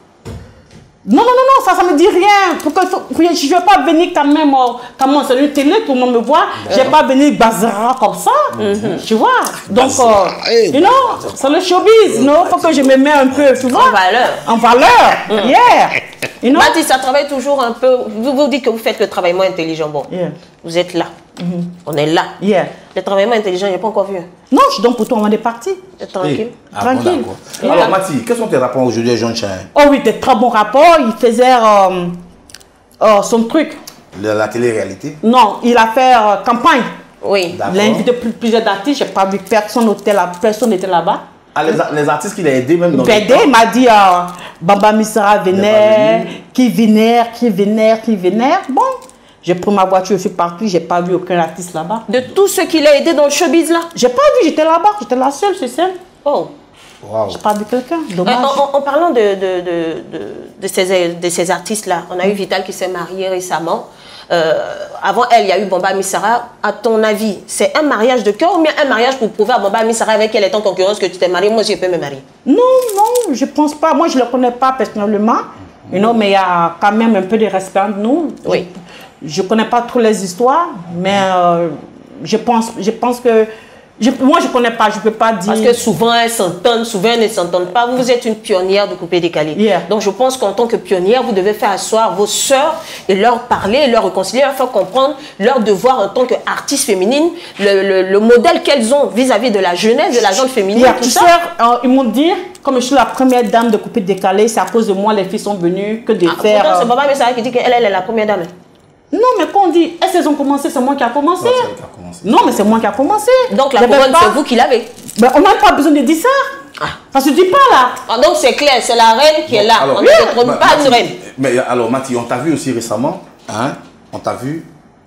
Non, non, non, non, ça, ça me dit rien. Pourquoi, je ne vais pas venir quand même, quand même, c'est une télé, tout le monde me voit. Je ne vais pas venir bazara comme ça, mm-hmm. tu vois. Donc, euh, you know, c'est le showbiz, il okay. faut que je me mette un peu, tu vois. En valeur. En valeur, mm. yeah. You know? Mati, ça travaille toujours un peu, vous vous dites que vous faites le travail moins intelligent. Bon, yeah. vous êtes là. Mm-hmm. On est là. Yeah. Le travail moins intelligent, il n'y a pas encore vu. Non, je suis donc pour toi, on est parti. Tranquille. Ah, Tranquille. Bon, alors, Mati, quels sont tes rapports aujourd'hui à Jean Chien? Oh oui, des très bons rapports. Il faisait euh, euh, son truc. La, la télé-réalité? Non, il a fait euh, campagne. Oui. Il a invité plusieurs artistes. Je n'ai pas vu personne n'était là, personne n'était là-bas. Ah, les, les artistes qu'il a aidés même dans il aidé, il m'a dit euh, Bamba Missara venait, qui vénère, qui vénère, qui vénère. Bon. J'ai pris ma voiture, je suis parti, j'ai pas vu aucun artiste là-bas. De tout ce qu'il a aidé dans le showbiz là? J'ai pas vu, j'étais là-bas, j'étais la seule sur scène. Oh. Wow. J'ai pas vu quelqu'un, dommage. En, en, en parlant de, de, de, de, de ces, de ces artistes-là, on a eu Vital qui s'est marié récemment. Euh, avant elle, il y a eu Bamba Missara. À ton avis, c'est un mariage de cœur ou bien un mariage pour prouver à Bamba Missara avec elle est en concurrence que tu t'es marié? Moi, je peux me marier. Non, non, je pense pas. Moi, je le connais pas personnellement. You know, mais il y a quand même un peu de respect entre nous. Oui. Je ne connais pas toutes les histoires, mais euh, je, pense, je pense que... Je, moi, je ne connais pas, je ne peux pas dire... Parce que souvent, elles s'entendent, souvent, elles ne s'entendent pas. Vous, vous êtes une pionnière de coupé décalé. Yeah. Donc, je pense qu'en tant que pionnière, vous devez faire asseoir vos sœurs et leur parler, leur réconcilier, leur faire comprendre leur devoir en tant qu'artiste féminine, le, le, le modèle qu'elles ont vis-à-vis -vis de la jeunesse, de la jeune féminine, yeah, tout tu ça. sais, euh, ils m'ont dit, comme je suis la première dame de coupé décalé, c'est à cause de moi les filles sont venues que de ah, faire... Pourtant, c'est Bamba Missara qui dit qu'elle elle est la première dame. Non, mais quand on dit, est-ce qu'elles ont commencé, c'est moi qui a commencé. Non, qui a commencé. Non, mais c'est moi qui a commencé. Donc la couronne, c'est vous qui l'avez. Ben, on n'a pas besoin de dire ça. Ah. Ça se dit pas là. Ah, donc c'est clair, c'est la reine qui bon, est là. Alors, on ne détrône pas une reine. Mais alors, Mati, on t'a vu aussi récemment, hein, on t'a vu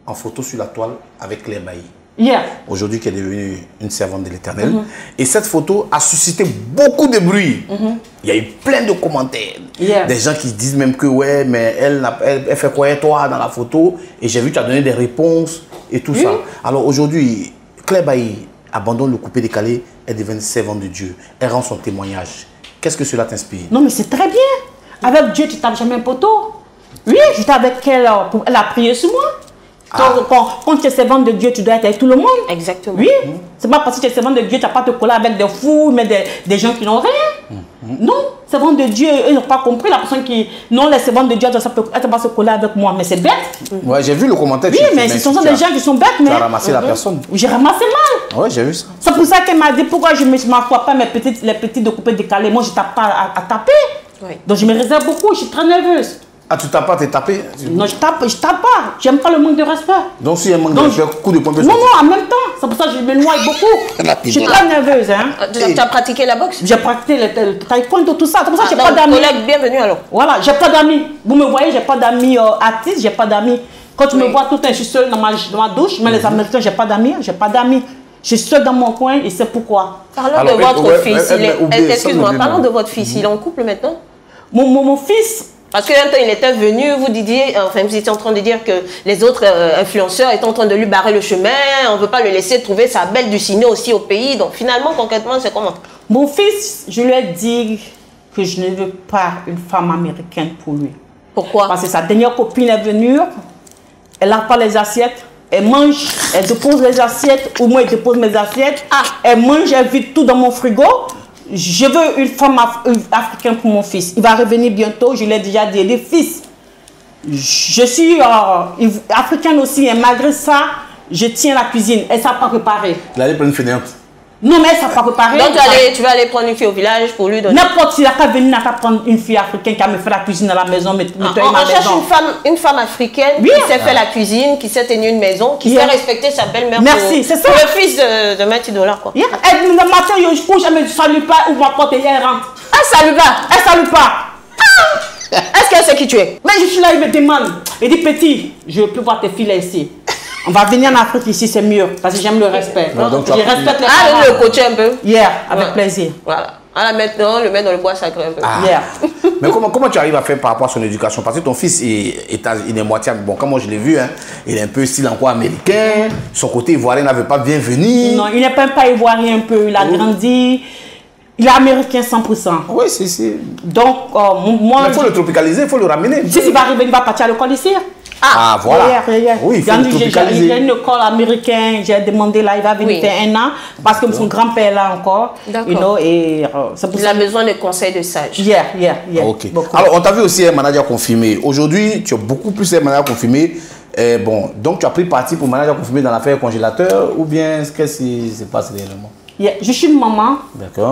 en photo sur la toile avec Claire Bailly. Yeah. Aujourd'hui, qui est devenue une servante de l'Éternel. Mm-hmm. Et cette photo a suscité beaucoup de bruit. Mm-hmm. Il y a eu plein de commentaires. Yeah. Des gens qui disent même que, ouais, mais elle, elle, elle fait quoi, toi, dans la photo? Et j'ai vu que tu as donné des réponses et tout oui. ça. Alors aujourd'hui, Claire Bailly abandonne le coupé décalé, elle devient servante de Dieu. Elle rend son témoignage. Qu'est-ce que cela t'inspire? Non, mais c'est très bien. Avec Dieu, tu tapes jamais un poteau. Oui, j'étais avec elle, elle a prié sur moi. Ah. Quand, quand, quand tu es servante de Dieu, tu dois être avec tout le monde. Exactement. Oui. Mmh. C'est pas parce que tu es servante de Dieu, tu n'as pas te coller avec des fous, mais des, des gens qui n'ont rien. Mmh. Non, servante de Dieu, ils n'ont pas compris. La personne qui. Non, les servantes de Dieu, elle ne peut pas se coller avec moi, mais c'est bête. Mmh. Ouais, j'ai vu le commentaire. Oui, mais ce sont des gens qui sont bêtes. Tu mais... as ramassé mmh. la personne. J'ai ramassé mal. Ouais, j'ai vu ça. C'est pour ça qu'elle m'a dit pourquoi je ne m'assois pas mes petites, les petites découpées décalées. Moi, je ne tape pas à, à taper. Oui. Donc, je me réserve beaucoup, je suis très nerveuse. Ah, tu tapes pas, tu es tapé? Non, je tape, je tape pas. J'aime pas le manque de respect. Donc, si il y a un manque Donc, de respect, coup de poing. Non, non, en même temps. C'est pour ça que je me noie beaucoup. Je suis très nerveuse. Hein. Tu as, as pratiqué la boxe? J'ai pratiqué le, le taekwondo, tout ça. C'est pour ça que ah, j'ai pas d'amis. Collègue, bienvenue alors. Voilà, j'ai pas d'amis. Vous me voyez, j'ai pas d'amis euh, artistes, j'ai pas d'amis. Quand tu oui. me vois tout le temps, je suis seule dans ma, dans ma douche. Mais mm-hmm. les Américains, j'ai pas d'amis, j'ai pas d'amis. Je suis seule dans mon coin et c'est pourquoi. Parlons alors, de votre ouais, fils. Excuse-moi, parlons de votre fils. Il est en couple maintenant? Mon, mon, mon fils. Parce qu'un temps, il était venu, vous disiez, enfin, vous étiez en train de dire que les autres euh, influenceurs étaient en train de lui barrer le chemin, on ne veut pas le laisser trouver sa belle du ciné aussi au pays. Donc finalement, concrètement, c'est comment? Mon fils, je lui ai dit que je ne veux pas une femme américaine pour lui. Pourquoi? Parce que sa dernière copine est venue, elle n'a pas les assiettes, elle mange, elle dépose les assiettes, ou moi, elle dépose mes assiettes, ah. Elle mange, elle vide tout dans mon frigo. Je veux une femme af africaine pour mon fils. Il va revenir bientôt, je l'ai déjà dit. Les fils, je suis euh, africaine aussi, et malgré ça, je tiens la cuisine. Elle ne sait pas préparer. Elle allait prendre une fainéante. Non, mais elle ne sait pas préparer. Donc tu, allais, tu vas aller prendre une fille au village pour lui donner. N'importe qui n'a pas venu, n'a pas prendre une fille africaine qui a me fait la cuisine à la maison. Mais, ah, on, on cherche une femme, une femme africaine oui. qui sait ah. faire la cuisine, qui sait tenir une maison, qui yeah. sait respecter sa belle-mère. Merci, c'est ça. Pour le fils de, de Maître Dollars, quoi. Yeah. Elle, le matin, je couche, elle ne salue pas, ouvre ma porte et elle rentre. Elle ne salue pas. Elle ne salue pas. Ah. Est-ce qu'elle sait qui tu es? Mais je suis là, il me demande. Il dit, petit, je peux voir tes filles là ici. On va venir en Afrique ici, c'est mieux, parce que j'aime le respect. Non, donc je respecte les parents. Ah, le coacher un peu. Yeah, avec ouais. plaisir. Voilà. Ah, maintenant, le mettre dans le bois sacré un peu. Ah. Yeah. Mais comment, comment tu arrives à faire par rapport à son éducation? Parce que ton fils, il, est, il est moitié... Bon, comme moi je l'ai vu, hein, il est un peu style encore américain. Son côté ivoirien n'avait pas bien venir. Non, il n'est pas, pas ivoirien un peu. Il a oui. grandi... Il est américain cent pour cent. Oui, c'est si. Donc, euh, moi... Mais il faut le tropicaliser, il faut le ramener. Si il va arriver, il va partir à l'école ici. Ah, ah, voilà. Yeah, yeah, yeah. Oui, il faut le tropicaliser. Il y a une école américaine, j'ai demandé là, il va venir oui. faire un an, parce que son grand-père est là encore. D'accord. You know, et euh, il a besoin de conseils de sages. Yeah, yeah, yeah. Ok. Beaucoup. Alors, on t'a vu aussi un manager confirmé. Aujourd'hui, tu as beaucoup plus un manager confirmé. Eh, bon, donc tu as pris parti pour manager confirmé dans l'affaire congélateur, ou bien qu'est-ce qui se passe réellement? Yeah, je suis une maman. D'accord.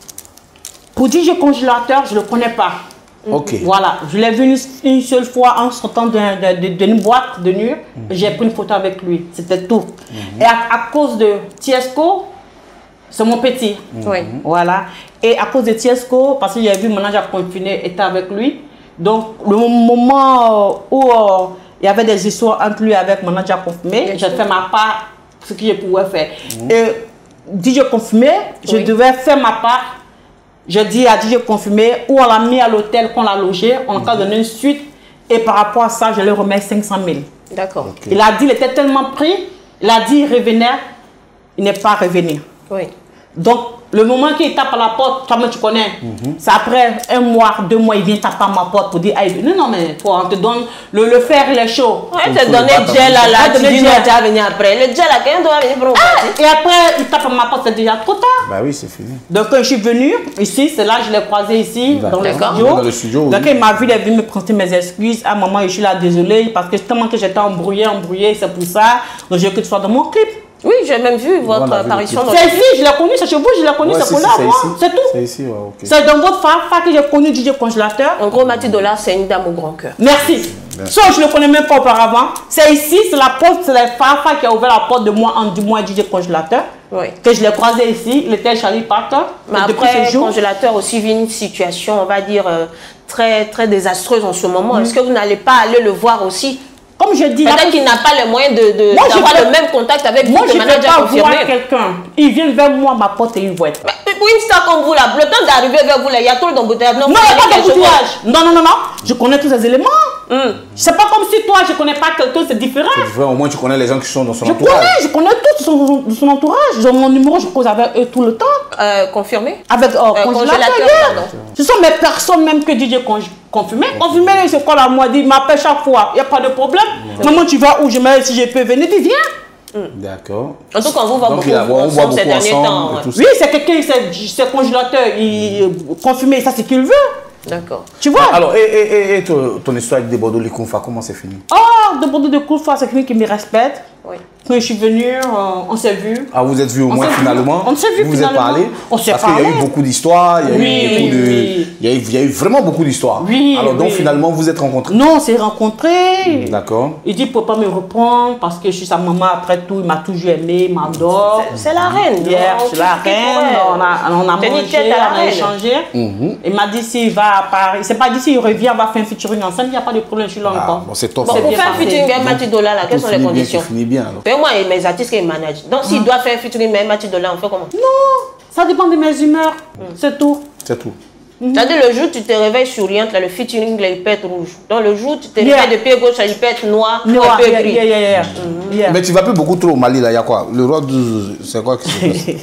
Pour D J congélateur, je ne le connais pas. Ok. Voilà, je l'ai vu une, une seule fois en sortant d'une boîte de nuit. Mm-hmm. J'ai pris une photo avec lui. C'était tout. Mm-hmm. Et à, à cause de Tiesco, c'est mon petit. Mm-hmm. Oui. Voilà. Et à cause de Tiesco, parce que j'ai vu mon manager confiné était avec lui. Donc, le moment où euh, il y avait des histoires entre lui et avec mon manager confirmé, j'ai fait ma part, ce que je pouvais faire. Mm-hmm. Et D J confirmé, oui. je devais faire ma part. Je dis à D J confirmé, où on l'a mis à l'hôtel, qu'on l'a logé, on mm-hmm. a donné une suite. Et par rapport à ça, je lui remets cinq cent mille. D'accord. Okay. Il a dit, il était tellement pris, il a dit, il revenait, il n'est pas revenu. Oui. Donc, le moment qu'il tape à la porte, toi, tu connais, mm-hmm. c'est après un mois, deux mois, il vient taper à ma porte pour dire, ah, non, non, mais toi, on te donne, le, le fer, il est chaud. Ouais, tu te donné le gel là, là, tu dis, non, tu vas venir après. Le gel là, quelqu'un doit venir pour ah, et après, il tape à ma porte, c'est déjà trop tard. Bah oui, c'est fini. Donc, quand je suis venue ici, c'est là, je l'ai croisé ici, dans le studio. Dans le studio. Donc, oui. il m'a vu, il est venu me présenter mes excuses. À un moment, je suis là, désolée, parce que tellement que j'étais embrouillée, embrouillée, c'est pour ça. Donc, je veux que tu sois dans mon clip. Oui, j'ai même vu votre voilà, apparition. C'est ici, je l'ai connu, c'est chez vous, je l'ai connu, ouais, c'est pour là, moi. C'est tout. C'est ici, ouais, ok. C'est dans votre Fafa que j'ai connu D J congélateur. En gros, Maître Dollars, c'est une dame au grand cœur. Merci. Sauf que je ne le connais même pas auparavant. C'est ici, c'est la porte, c'est la Fafa qui a ouvert la porte de moi en du mois D J congélateur. Oui. Que je l'ai croisé ici, il était Charlie Parker. Mais après, le congélateur aussi vit une situation, on va dire, euh, très, très désastreuse en ce moment. Mm. Est-ce que vous n'allez pas aller le voir aussi? Comme je dis... Peut-être qu'il n'a pas les moyens d'avoir le même contact avec moi, vous, le manager confirmé. Moi, je ne vais pas voir confirmé. quelqu'un. Il vient vers moi, ma porte et une voix. Pour une star comme vous, là, le temps d'arriver vers vous, là, il y a trop d'embouteillage. Non, il n'y a pas d'embouteillage. Non, non, non, non. Je connais tous ces éléments. Mm. C'est pas comme si toi, je ne connais pas quelqu'un, c'est différent. C'est différent. Au moins, tu connais les gens qui sont dans son je entourage. Connais, je connais tous son, son entourage. J'ai mon numéro, je cause avec eux tout le temps. Euh, confirmé Avec oh, euh, congélateur. pardon. Ce sont mes personnes même que D J confirmé. Confirmé, c'est quoi la moi dit, il m'appelle chaque fois. Il n'y a pas de problème. Mm. Maman, tu vas où? Je me dis, si je peux venir, dis viens. Mm. D'accord. En tout cas, on vous voit beaucoup, a, on voit beaucoup ces derniers ensemble, temps. Ouais. Oui, c'est quelqu'un, c'est congélateur, il confirmé, ça c'est qu'il veut. D'accord. Tu vois? Alors, et, et, et ton, ton histoire avec Debodo Likonfa, comment c'est fini? Oh, Debodo Likonfa, c'est quelqu'un qui me respecte. Oui. Quand je suis venue, euh, on s'est vu. Ah, vous êtes vus au moins finalement? On s'est vu vous finalement. Vous êtes parlé? On s'est parlé. Parce qu'il y a eu beaucoup d'histoires, il y a oui, eu beaucoup oui, de... oui. Il y a eu, il y a eu vraiment beaucoup d'histoires. Oui, alors donc oui. finalement, vous êtes rencontrés? Non, on s'est rencontrés. D'accord. Il dit, il ne peut pas me reprendre parce que je suis sa maman après tout, il m'a toujours aimé, il m'adore. C'est la reine. Hier, c'est la reine, on a, on a mangé, on a échangé. Mm-hmm. Il m'a dit s'il va à Paris, c'est pas dit s'il revient, on va faire un featuring ensemble, il n'y a pas de problème, je suis là Ah, encore. bon, c'est top. Bon, ça. pour faire un featuring avec Mathieu Dola, là, quelles sont les finit conditions? bien, finit bien alors. Mais moi et mes artistes qui managent. Donc s'il doit faire un featuring avec Mathieu Dola, on fait comment? Non, ça dépend de mes humeurs, c'est tout. C'est tout. C'est-à-dire le jour où tu te réveilles souriante, là, le featuring là, il peut être rouge. Donc le jour où tu te Yeah. réveilles de pied gauche, là, il peut être noir, Noir, un peu yeah, gris. yeah, yeah, yeah. Mm-hmm. Yeah. Mais tu vas plus beaucoup trop au Mali là, il y a quoi? Le roi douze, c'est quoi qui se passe?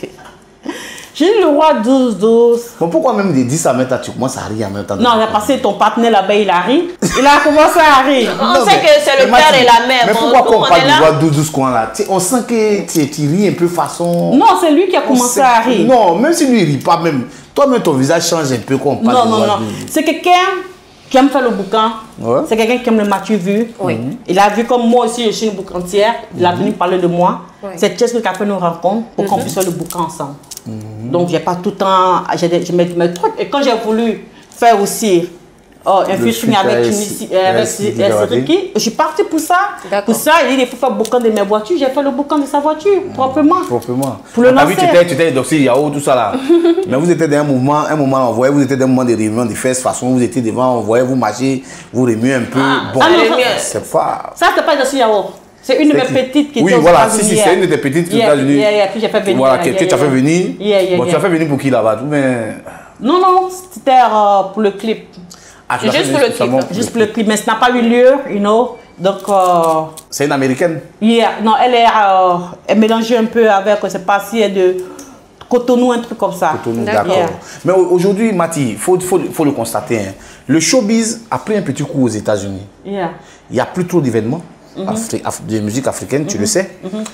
J'ai eu le roi douze douze. Bon, pourquoi même des dix à mettre à tu commences à rire en même temps? Non, il a passé ton partenaire là-bas, il a ri. Il a commencé à rire. On Non, sait mais- que c'est le mais père Mathieu, et la mère. Mais Bon, pourquoi nous, quand on on parle est du là. roi douze douze coin là? Tu sais, on sent que tu, tu ris un peu façon... Non, c'est lui qui a On commencé sait- à rire. Non, même si lui il rit pas même. Toi-même ton visage change un peu quand on parle Non, du non, roi non. douze. C'est quelqu'un qui aime faire le bouquin. Ouais. C'est quelqu'un qui aime le Mathieu vu. Oui. Il a vu comme moi aussi, je suis une boucantière. Il a venu parler de moi. Oui. C'est Chess qui a fait nos rencontres pour qu'on puisse faire le bouquin ensemble. Donc, j'ai pas tout le temps. j'ai des- Je mets mes trucs. Et quand j'ai voulu faire aussi oh, un Le featuring feat avec avec Tunisi- Si- euh, avec avec Si- Sidi euh, Gawadi. Siriki, je suis partie pour ça. D'accord. Pour ça, il dit il faut faire le bouquin de mes voitures. J'ai fait le bouquin de sa voiture, proprement. Proprement. Pour le T'as vu, lancer. tu étais, tu étais doxé, Yao, tout ça là. Mais vous étiez dans un mouvement, un moment, on voyait, vous étiez dans un moment de réunion, de fesses, façon, vous étiez devant, on voyait vous marcher, vous remuez un peu. Ah, bon, ça, non, c'est pas. Ça, c'est pas de Yao. C'est une de mes C'est qui? petites qui Oui, était aux voilà, États-Unis si, si, hier. c'est une de tes petites qui est aux Yeah, États-Unis. yeah, yeah, que j'ai fait venir. Voilà, que, Yeah, que tu as yeah, fait venir. yeah, yeah, Bon, tu yeah. as fait venir pour qui là-bas? Mais. Non, non, c'était euh, pour le clip. Ah, tu l'as Juste fait pour venir le spécialement clip. pour Juste pour le clip, mais ça n'a pas eu lieu, you know. Donc, euh, C'est une américaine. yeah, non, elle est euh, elle mélangeait un peu avec, je ne sais pas si elle est de Cotonou, un truc comme ça. Cotonou, D'accord. d'accord. Mais au- aujourd'hui, Mati, il faut, faut, faut le constater. Hein. Le showbiz a pris un petit coup aux États-Unis. Yeah. Il n'y a plus trop d'événements afri- af- de musique africaine, tu le sais.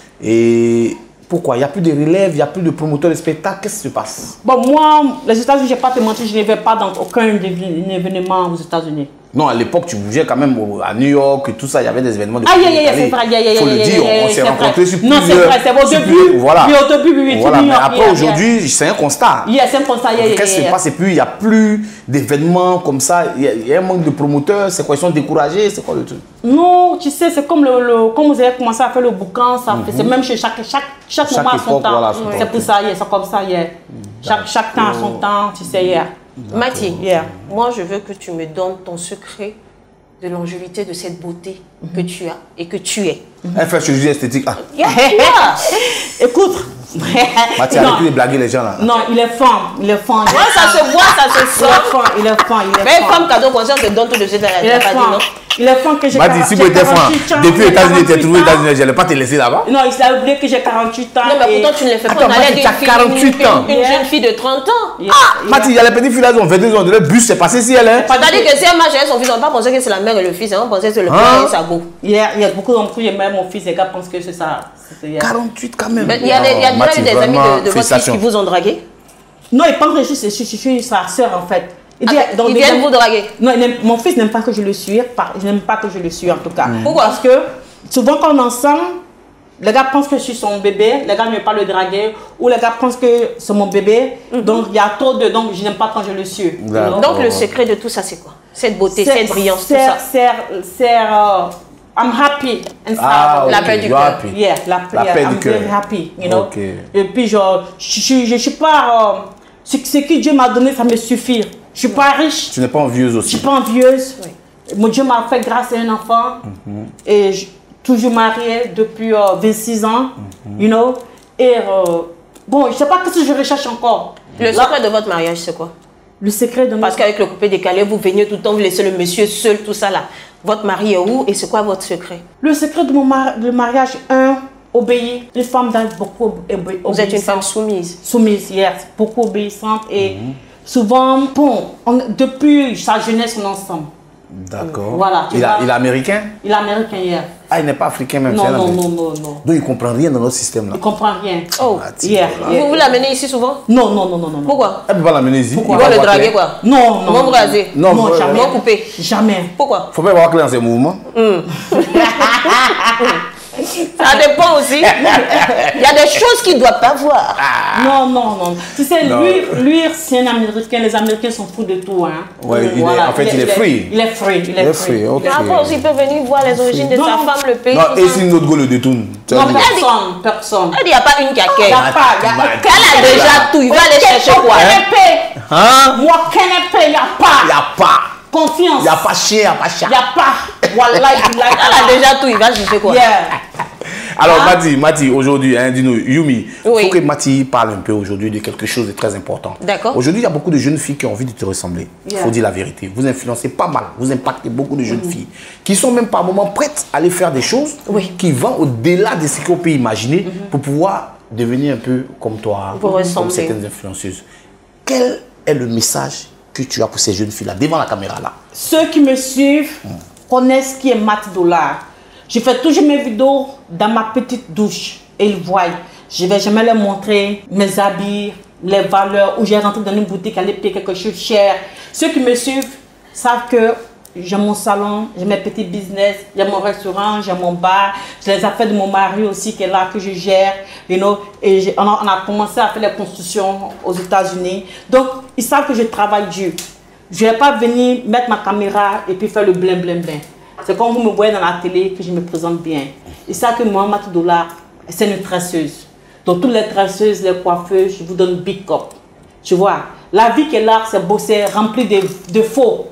Et pourquoi? Il n'y a plus de relève, il n'y a plus de promoteurs de spectacles. Qu'est-ce qui se passe? Bon, moi, les États-Unis, je ne vais pas te mentir, je ne vais pas dans aucun évi- événement aux États-Unis. Non, à l'époque, tu bougeais quand même au- à New York et tout ça, il y avait des événements de Ah, yeah, yeah, yeah, Allez, c'est vrai, yeah, yeah, faut yeah, le yeah, dire, yeah, on yeah, s'est c'est rencontrés vrai. sur Non, plusieurs... c'est vrai, c'est au sur début. plusieurs- Voilà. Oui, au début, oui, oui, Voilà, tout New mais York, après, yeah, aujourd'hui, c'est un constat. Yeah, c'est comme ça, yeah, yeah, Qu'est-ce qui yeah, se yeah. passe? Et puis, il n'y a plus d'événements comme ça. Il y, a- il y a un manque de promoteurs. C'est quoi? Ils sont découragés? C'est quoi le truc? Non, tu sais, c'est comme le, le comme vous avez commencé à faire le bouquin, ça fait, c'est même chez chaque, chaque, chaque, Chaque moment à son époque, temps. voilà, son c'est temps. pour ça, yeah, c'est comme ça, yeah. Chaque, chaque temps à son temps, tu sais, yeah. Mathie, Yeah. moi je veux que tu me donnes ton secret de longévité de cette beauté que tu as et que tu es. Elle fait chirurgie esthétique. Ah, Yeah. Écoute. Mathieu, non, arrête de blaguer les gens là. non, il est fin, il est fin. il est Ouais, ça fin. se voit, ça se Il est sent. fin, il est fin, il est Mais fin. comme cadeau conscient, on te donne tout de suite à la Il t'as est pas dit fin. non. Il est fin que j'ai Mathieu, si vous étiez franc, quarante-huit ans, depuis les j'ai États-Unis, tu es trouvé aux quarante-huit ans. États-Unis, je n'allais pas te laisser là-bas. Non, il a oublié que j'ai quarante-huit ans. Non, mais et- pourtant tu ne le fais pas. Attends, On allait Mathie, dire tu as une fille- quarante-huit une- ans. Une Yeah. jeune fille de trente ans. Yeah, yeah. Mathieu, il y a les petites filles là, ils ont vingt-deux ans, le bus c'est passé si elle est. C'est-à-dire que si elle marche avec son fils, on va pas penser que c'est la mère et le fils, on va penser que c'est le père Hein? et sa go. Il y a, il y a beaucoup d'entre eux, et même mon fils, les gars pensent que c'est ça. C'est- yeah. quarante-huit quand même. Mais Il y a, des- il y a Non, déjà Mathieu, eu des amis vraiment, de, de votre fils félicitations. qui vous ont dragué. Non, il pense que je suis, je, suis- je suis sa sœur en fait. Il dit, Ah, donc, ils les viennent gens- vous draguer. Non, il n'aime- mon fils n'aime pas que je le suis. Par, je n'aime pas que je le suis en tout cas. Pourquoi? Parce que souvent quand on est ensemble, les gars pensent que je suis son bébé, les gars ne veulent pas le draguer, ou les gars pensent que c'est mon bébé. Donc il y a trop de. Donc je n'aime pas quand je le suis. D'accord. Donc le secret de tout ça, c'est quoi? Cette beauté, C'est- cette brillance, tout c'est- ça. c'est- c'est, euh, I'm happy inside. Ah, La ok, paix du you're cœur. happy. Yeah, la, La yeah, paix I'm du cœur. very happy, you know. Ok. Et puis, genre, je, je, je suis pas... euh, ce, ce que Dieu m'a donné, ça me suffit. Je suis pas riche, Tu n'es pas envieuse je suis aussi. pas envieuse. Oui. Mon Dieu m'a fait grâce à un enfant. Mm-hmm. Et je, toujours mariée depuis euh, vingt-six ans. Mm-hmm. You know. Et euh, bon, je ne sais pas ce que je recherche encore. Le secret de votre mariage, c'est quoi? Le secret de notre... Parce qu'avec le coupé décalé, vous veniez tout le temps, vous laissez le monsieur seul, tout ça là. Votre mari est où et c'est quoi votre secret? Le secret de mon mar de mariage, un, obéir. Une femme beaucoup obéissante. Vous êtes une femme soumise? Soumise, yes. Beaucoup obéissante. Et mm-hmm. souvent, bon, on, depuis sa jeunesse, on est ensemble. D'accord. Voilà, il, a, il est américain? Il est américain, yeah. Ah, il n'est pas africain même? Non, non, non, non, non. Donc il ne comprend rien dans notre système là? Il ne comprend rien. Oh, ah, yeah, yeah. Vous, vous l'amenez ici souvent? Non, non, non, non, non. Pourquoi? Elle ne peut pas l'amener ici. Pourquoi? Il va le draguer quoi? Non, non. Non rasé? Non, non, non, jamais. Non coupé? Jamais. Pourquoi? Faut pas avoir clair dans ses mouvements. Mm. Ça dépend aussi. Il y a des choses qu'il ne doit pas voir. Ah. Non, non, non. Tu sais, non. lui, lui c'est un Américain. Les Américains sont fous de tout. Hein. Ouais, il voilà. est, en fait, il, il est free. Il est free. Il est, il est free. free. Okay. Après aussi, il peut venir voir les origines de non. sa femme, le pays. Non, et si notre go le détourne? Non, personne. Personne. Elle dit, il n'y a pas une qui a Il n'y a pas. Elle a déjà tout. Il va aller chercher quoi? Hein? Moi, canapé, il n'y a pas. Il n'y a pas. Confiance. Il n'y a pas chien, il n'y a pas chat. Il n'y a pas. Voilà, il a déjà tout. Il va chercher quoi? Yeah. Alors, hein? Mati, Mati aujourd'hui, hein, dis-nous, Yumi, il oui. faut que Mati parle un peu aujourd'hui de quelque chose de très important. D'accord. Aujourd'hui, il y a beaucoup de jeunes filles qui ont envie de te ressembler. Il yeah. faut dire la vérité. Vous influencez pas mal, vous impactez beaucoup de jeunes mm-hmm. filles qui sont même par moments prêtes à aller faire des choses oui. qui vont au-delà de ce qu'on peut imaginer mm-hmm. pour pouvoir devenir un peu comme toi, pour comme ressembler. certaines influenceuses. Quel est le message que tu as pour ces jeunes filles-là, devant la caméra là? Ceux qui me suivent mm. connaissent qui est Mati Dollar. Je fais toujours mes vidéos dans ma petite douche et ils voient. Je ne vais jamais leur montrer mes habits, les valeurs, où j'ai rentré dans une boutique, aller payer quelque chose de cher. Ceux qui me suivent savent que j'ai mon salon, j'ai mes petits business, j'ai mon restaurant, j'ai mon bar, j'ai les affaires de mon mari aussi qui est là, que je gère. You know, et on a, on a commencé à faire les constructions aux États-Unis. Donc, ils savent que je travaille dur. Je ne vais pas venir mettre ma caméra et puis faire le blin blin blin. C'est comme vous me voyez dans la télé que je me présente bien. Ils savent que moi, Mati Dollar, c'est une tresseuse. Donc, toutes les tresseuses, les coiffeuses, je vous donne big up. Tu vois, la vie qui est là, c'est beau, c'est rempli de, de faux.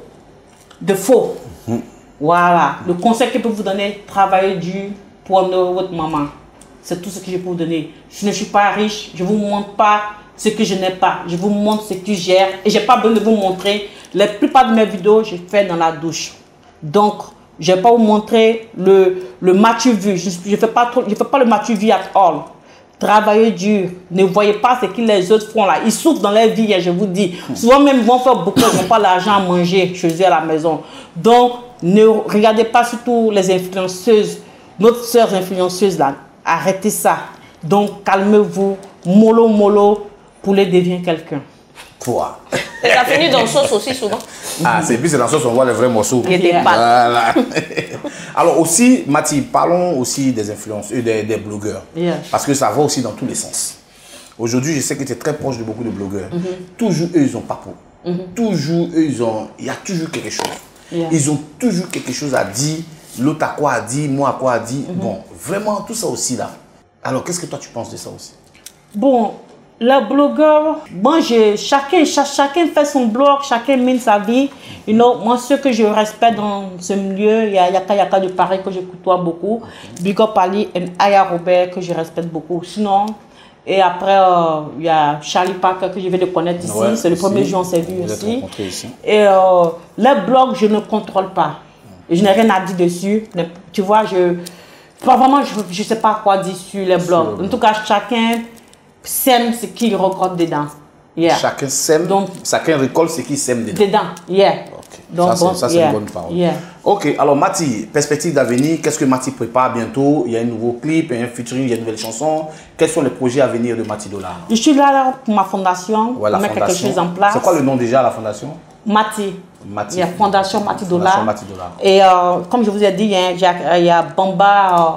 De faux. Mm-hmm. Voilà. Le conseil que je peux vous donner, travaillez dur pour honorer votre maman. C'est tout ce que je peux vous donner. Je ne suis pas riche, je ne vous montre pas ce que je n'ai pas. Je vous montre ce que je gère. Et je n'ai pas besoin de vous montrer. La plupart de mes vidéos, je fais dans la douche. Donc, je ne vais pas vous montrer le, le Mathieu vu. Je ne fais pas, trop, je fais pas le Mathieu vu at all. Travaillez dur. Ne voyez pas ce que les autres font là. Ils souffrent dans leur vie, je vous dis. Souvent même, ils vont faire beaucoup, ils n'ont pas l'argent à manger chez eux à la maison. Donc, ne regardez pas surtout les influenceuses, notre sœur influenceuse là. Arrêtez ça. Donc, calmez-vous. Mollo, mollo, poulet devient quelqu'un. Quoi? Et ça finit dans sauce aussi souvent. Ah, c'est plus dans la sauce on voit les vrais morceaux. Et des pâtes. Voilà. Alors aussi, Mati, parlons aussi des influenceurs, des, des blogueurs. Yeah. Parce que ça va aussi dans tous les sens. Aujourd'hui, je sais que tu es très proche de beaucoup de blogueurs. Mm-hmm. Toujours, eux, ils ont pas pour. Mm-hmm. Toujours, eux, ils ont... Il y a toujours quelque chose. Yeah. Ils ont toujours quelque chose à dire. L'autre a quoi à dire, moi à quoi à dire. Mm-hmm. Bon, vraiment, tout ça aussi là. Alors, qu'est-ce que toi, tu penses de ça aussi? Bon... Les blogueurs, bon, je, chacun, ch chacun fait son blog, chacun mène sa vie. You know, moi, ce que je respecte dans ce milieu, il y a Yaka Yaka de Paris que je côtoie beaucoup. Big Up Ali et Aya Robert que je respecte beaucoup. Sinon, et après, euh, il y a Charlie Parker que je vais de connaître ici. Ouais, c'est le premier jour on s'est vu aussi. Ici. Et euh, les blogs, je ne contrôle pas. Je n'ai rien à dire dessus. Tu vois, je pas vraiment, je ne sais pas quoi dire sur les blogs. En tout cas, chacun sème ce qu'il récolte dedans. Yeah. Chacun sème, donc, chacun récolte ce qu'il sème dedans. Dedans, yeah. Okay. Donc, ça, bon, c'est yeah. une bonne parole. Yeah. Ok, alors Mati, perspective d'avenir, qu'est-ce que Mati prépare bientôt? Il y a un nouveau clip, il y a un featuring, il y a une nouvelle chanson. Quels sont les projets à venir de Mati Dollar? Je suis là, là pour ma fondation, ouais, pour mettre quelque chose en place. C'est quoi le nom déjà à la fondation? Mati. Mati. Il y a Fondation Mati Dollar. Mati Dollar. Et euh, comme je vous ai dit, il y a, il y a Bamba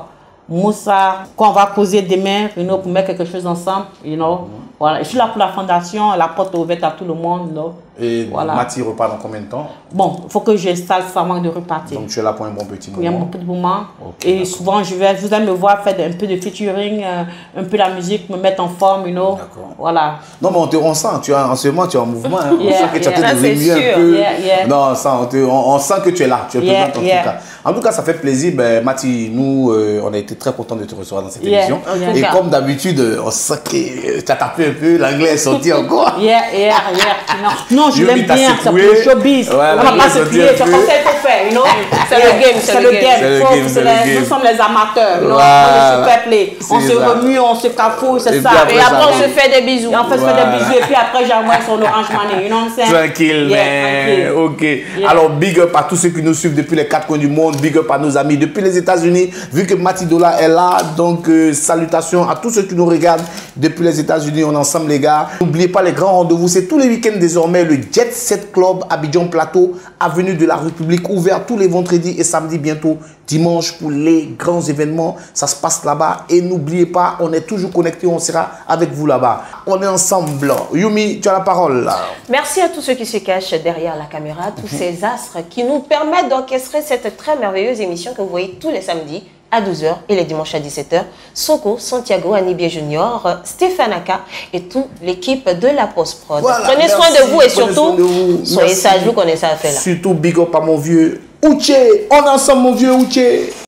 Moussa, qu'on va causer demain, you know, pour mettre quelque chose ensemble, you know. Voilà, je suis là pour la fondation, la porte est ouverte à tout le monde, you know. Et voilà. Mati repart dans combien de temps? Bon, il faut que j'installe ça avant de repartir. Donc tu es là pour un bon petit moment. Pour un bon petit moment. Okay, et souvent, je vais, vous allez me voir faire un peu de featuring, euh, un peu la musique, me mettre en forme, you know. D'accord. Voilà. Non, mais on te on sent, tu es, en ce moment, tu es en mouvement. Hein. Yeah, on sent que tu as yeah. te remué un peu. Yeah, yeah. Non, ça, on, te, on, on sent que tu es là, tu es Yeah, présente en yeah. tout cas. En tout cas, ça fait plaisir. Ben, Mati, nous, euh, on a été très contents de te recevoir dans cette Yeah, émission. yeah. Et comme d'habitude, on sent que tu as tapé un peu, l'anglais est sorti encore. Yeah, yeah, yeah. Non, non je l'aime bien, c'est pour le showbiz. Ouais, on ne va pas se plier, c'est comme ça qu'il faut faire, you know. C'est le game, c'est le game. C'est le Faut- game, c'est c'est les- le game. Nous sommes les amateurs, you know. Voilà. On se fait play. On C'est se ça. remue, on se cafouille, c'est Et ça. puis après, Et après, ça on se fait des bisous. Et on fait se Voilà. faire des bisous et puis après j'envoie son orange money, you know what I'm saying? Tranquille, Yeah, mais tranquille. ok. Yeah. Alors, big up à tous ceux qui nous suivent depuis les quatre coins du monde, big up à nos amis depuis les États-Unis, vu que Mati Dola est là. Donc, euh, salutations à tous ceux qui nous regardent depuis les États-Unis. On est ensemble, les gars. N'oubliez pas les grands rendez-vous. C'est tous les week-ends désormais. Le Jet Set Club, Abidjan Plateau, avenue de la République, ouvert tous les vendredis et samedis, bientôt dimanche pour les grands événements. Ça se passe là-bas. Et n'oubliez pas, on est toujours connectés. On sera avec vous là-bas. On est ensemble. Yumi, tu as la parole là. Merci à tous ceux qui se cachent derrière la caméra, tous ces astres qui nous permettent d'orchestrer cette très merveilleuse émission que vous voyez tous les samedis à douze heures et les dimanches à dix-sept heures. Soko, Santiago, Anibie Junior, Stéphane Aka et toute l'équipe de la post-prod. Voilà, Prenez soin merci, de vous et prenez soin surtout, de vous. soyez Merci. sages, vous connaissez à faire là. Surtout big up à mon vieux Uche. On est ensemble, mon vieux Uche.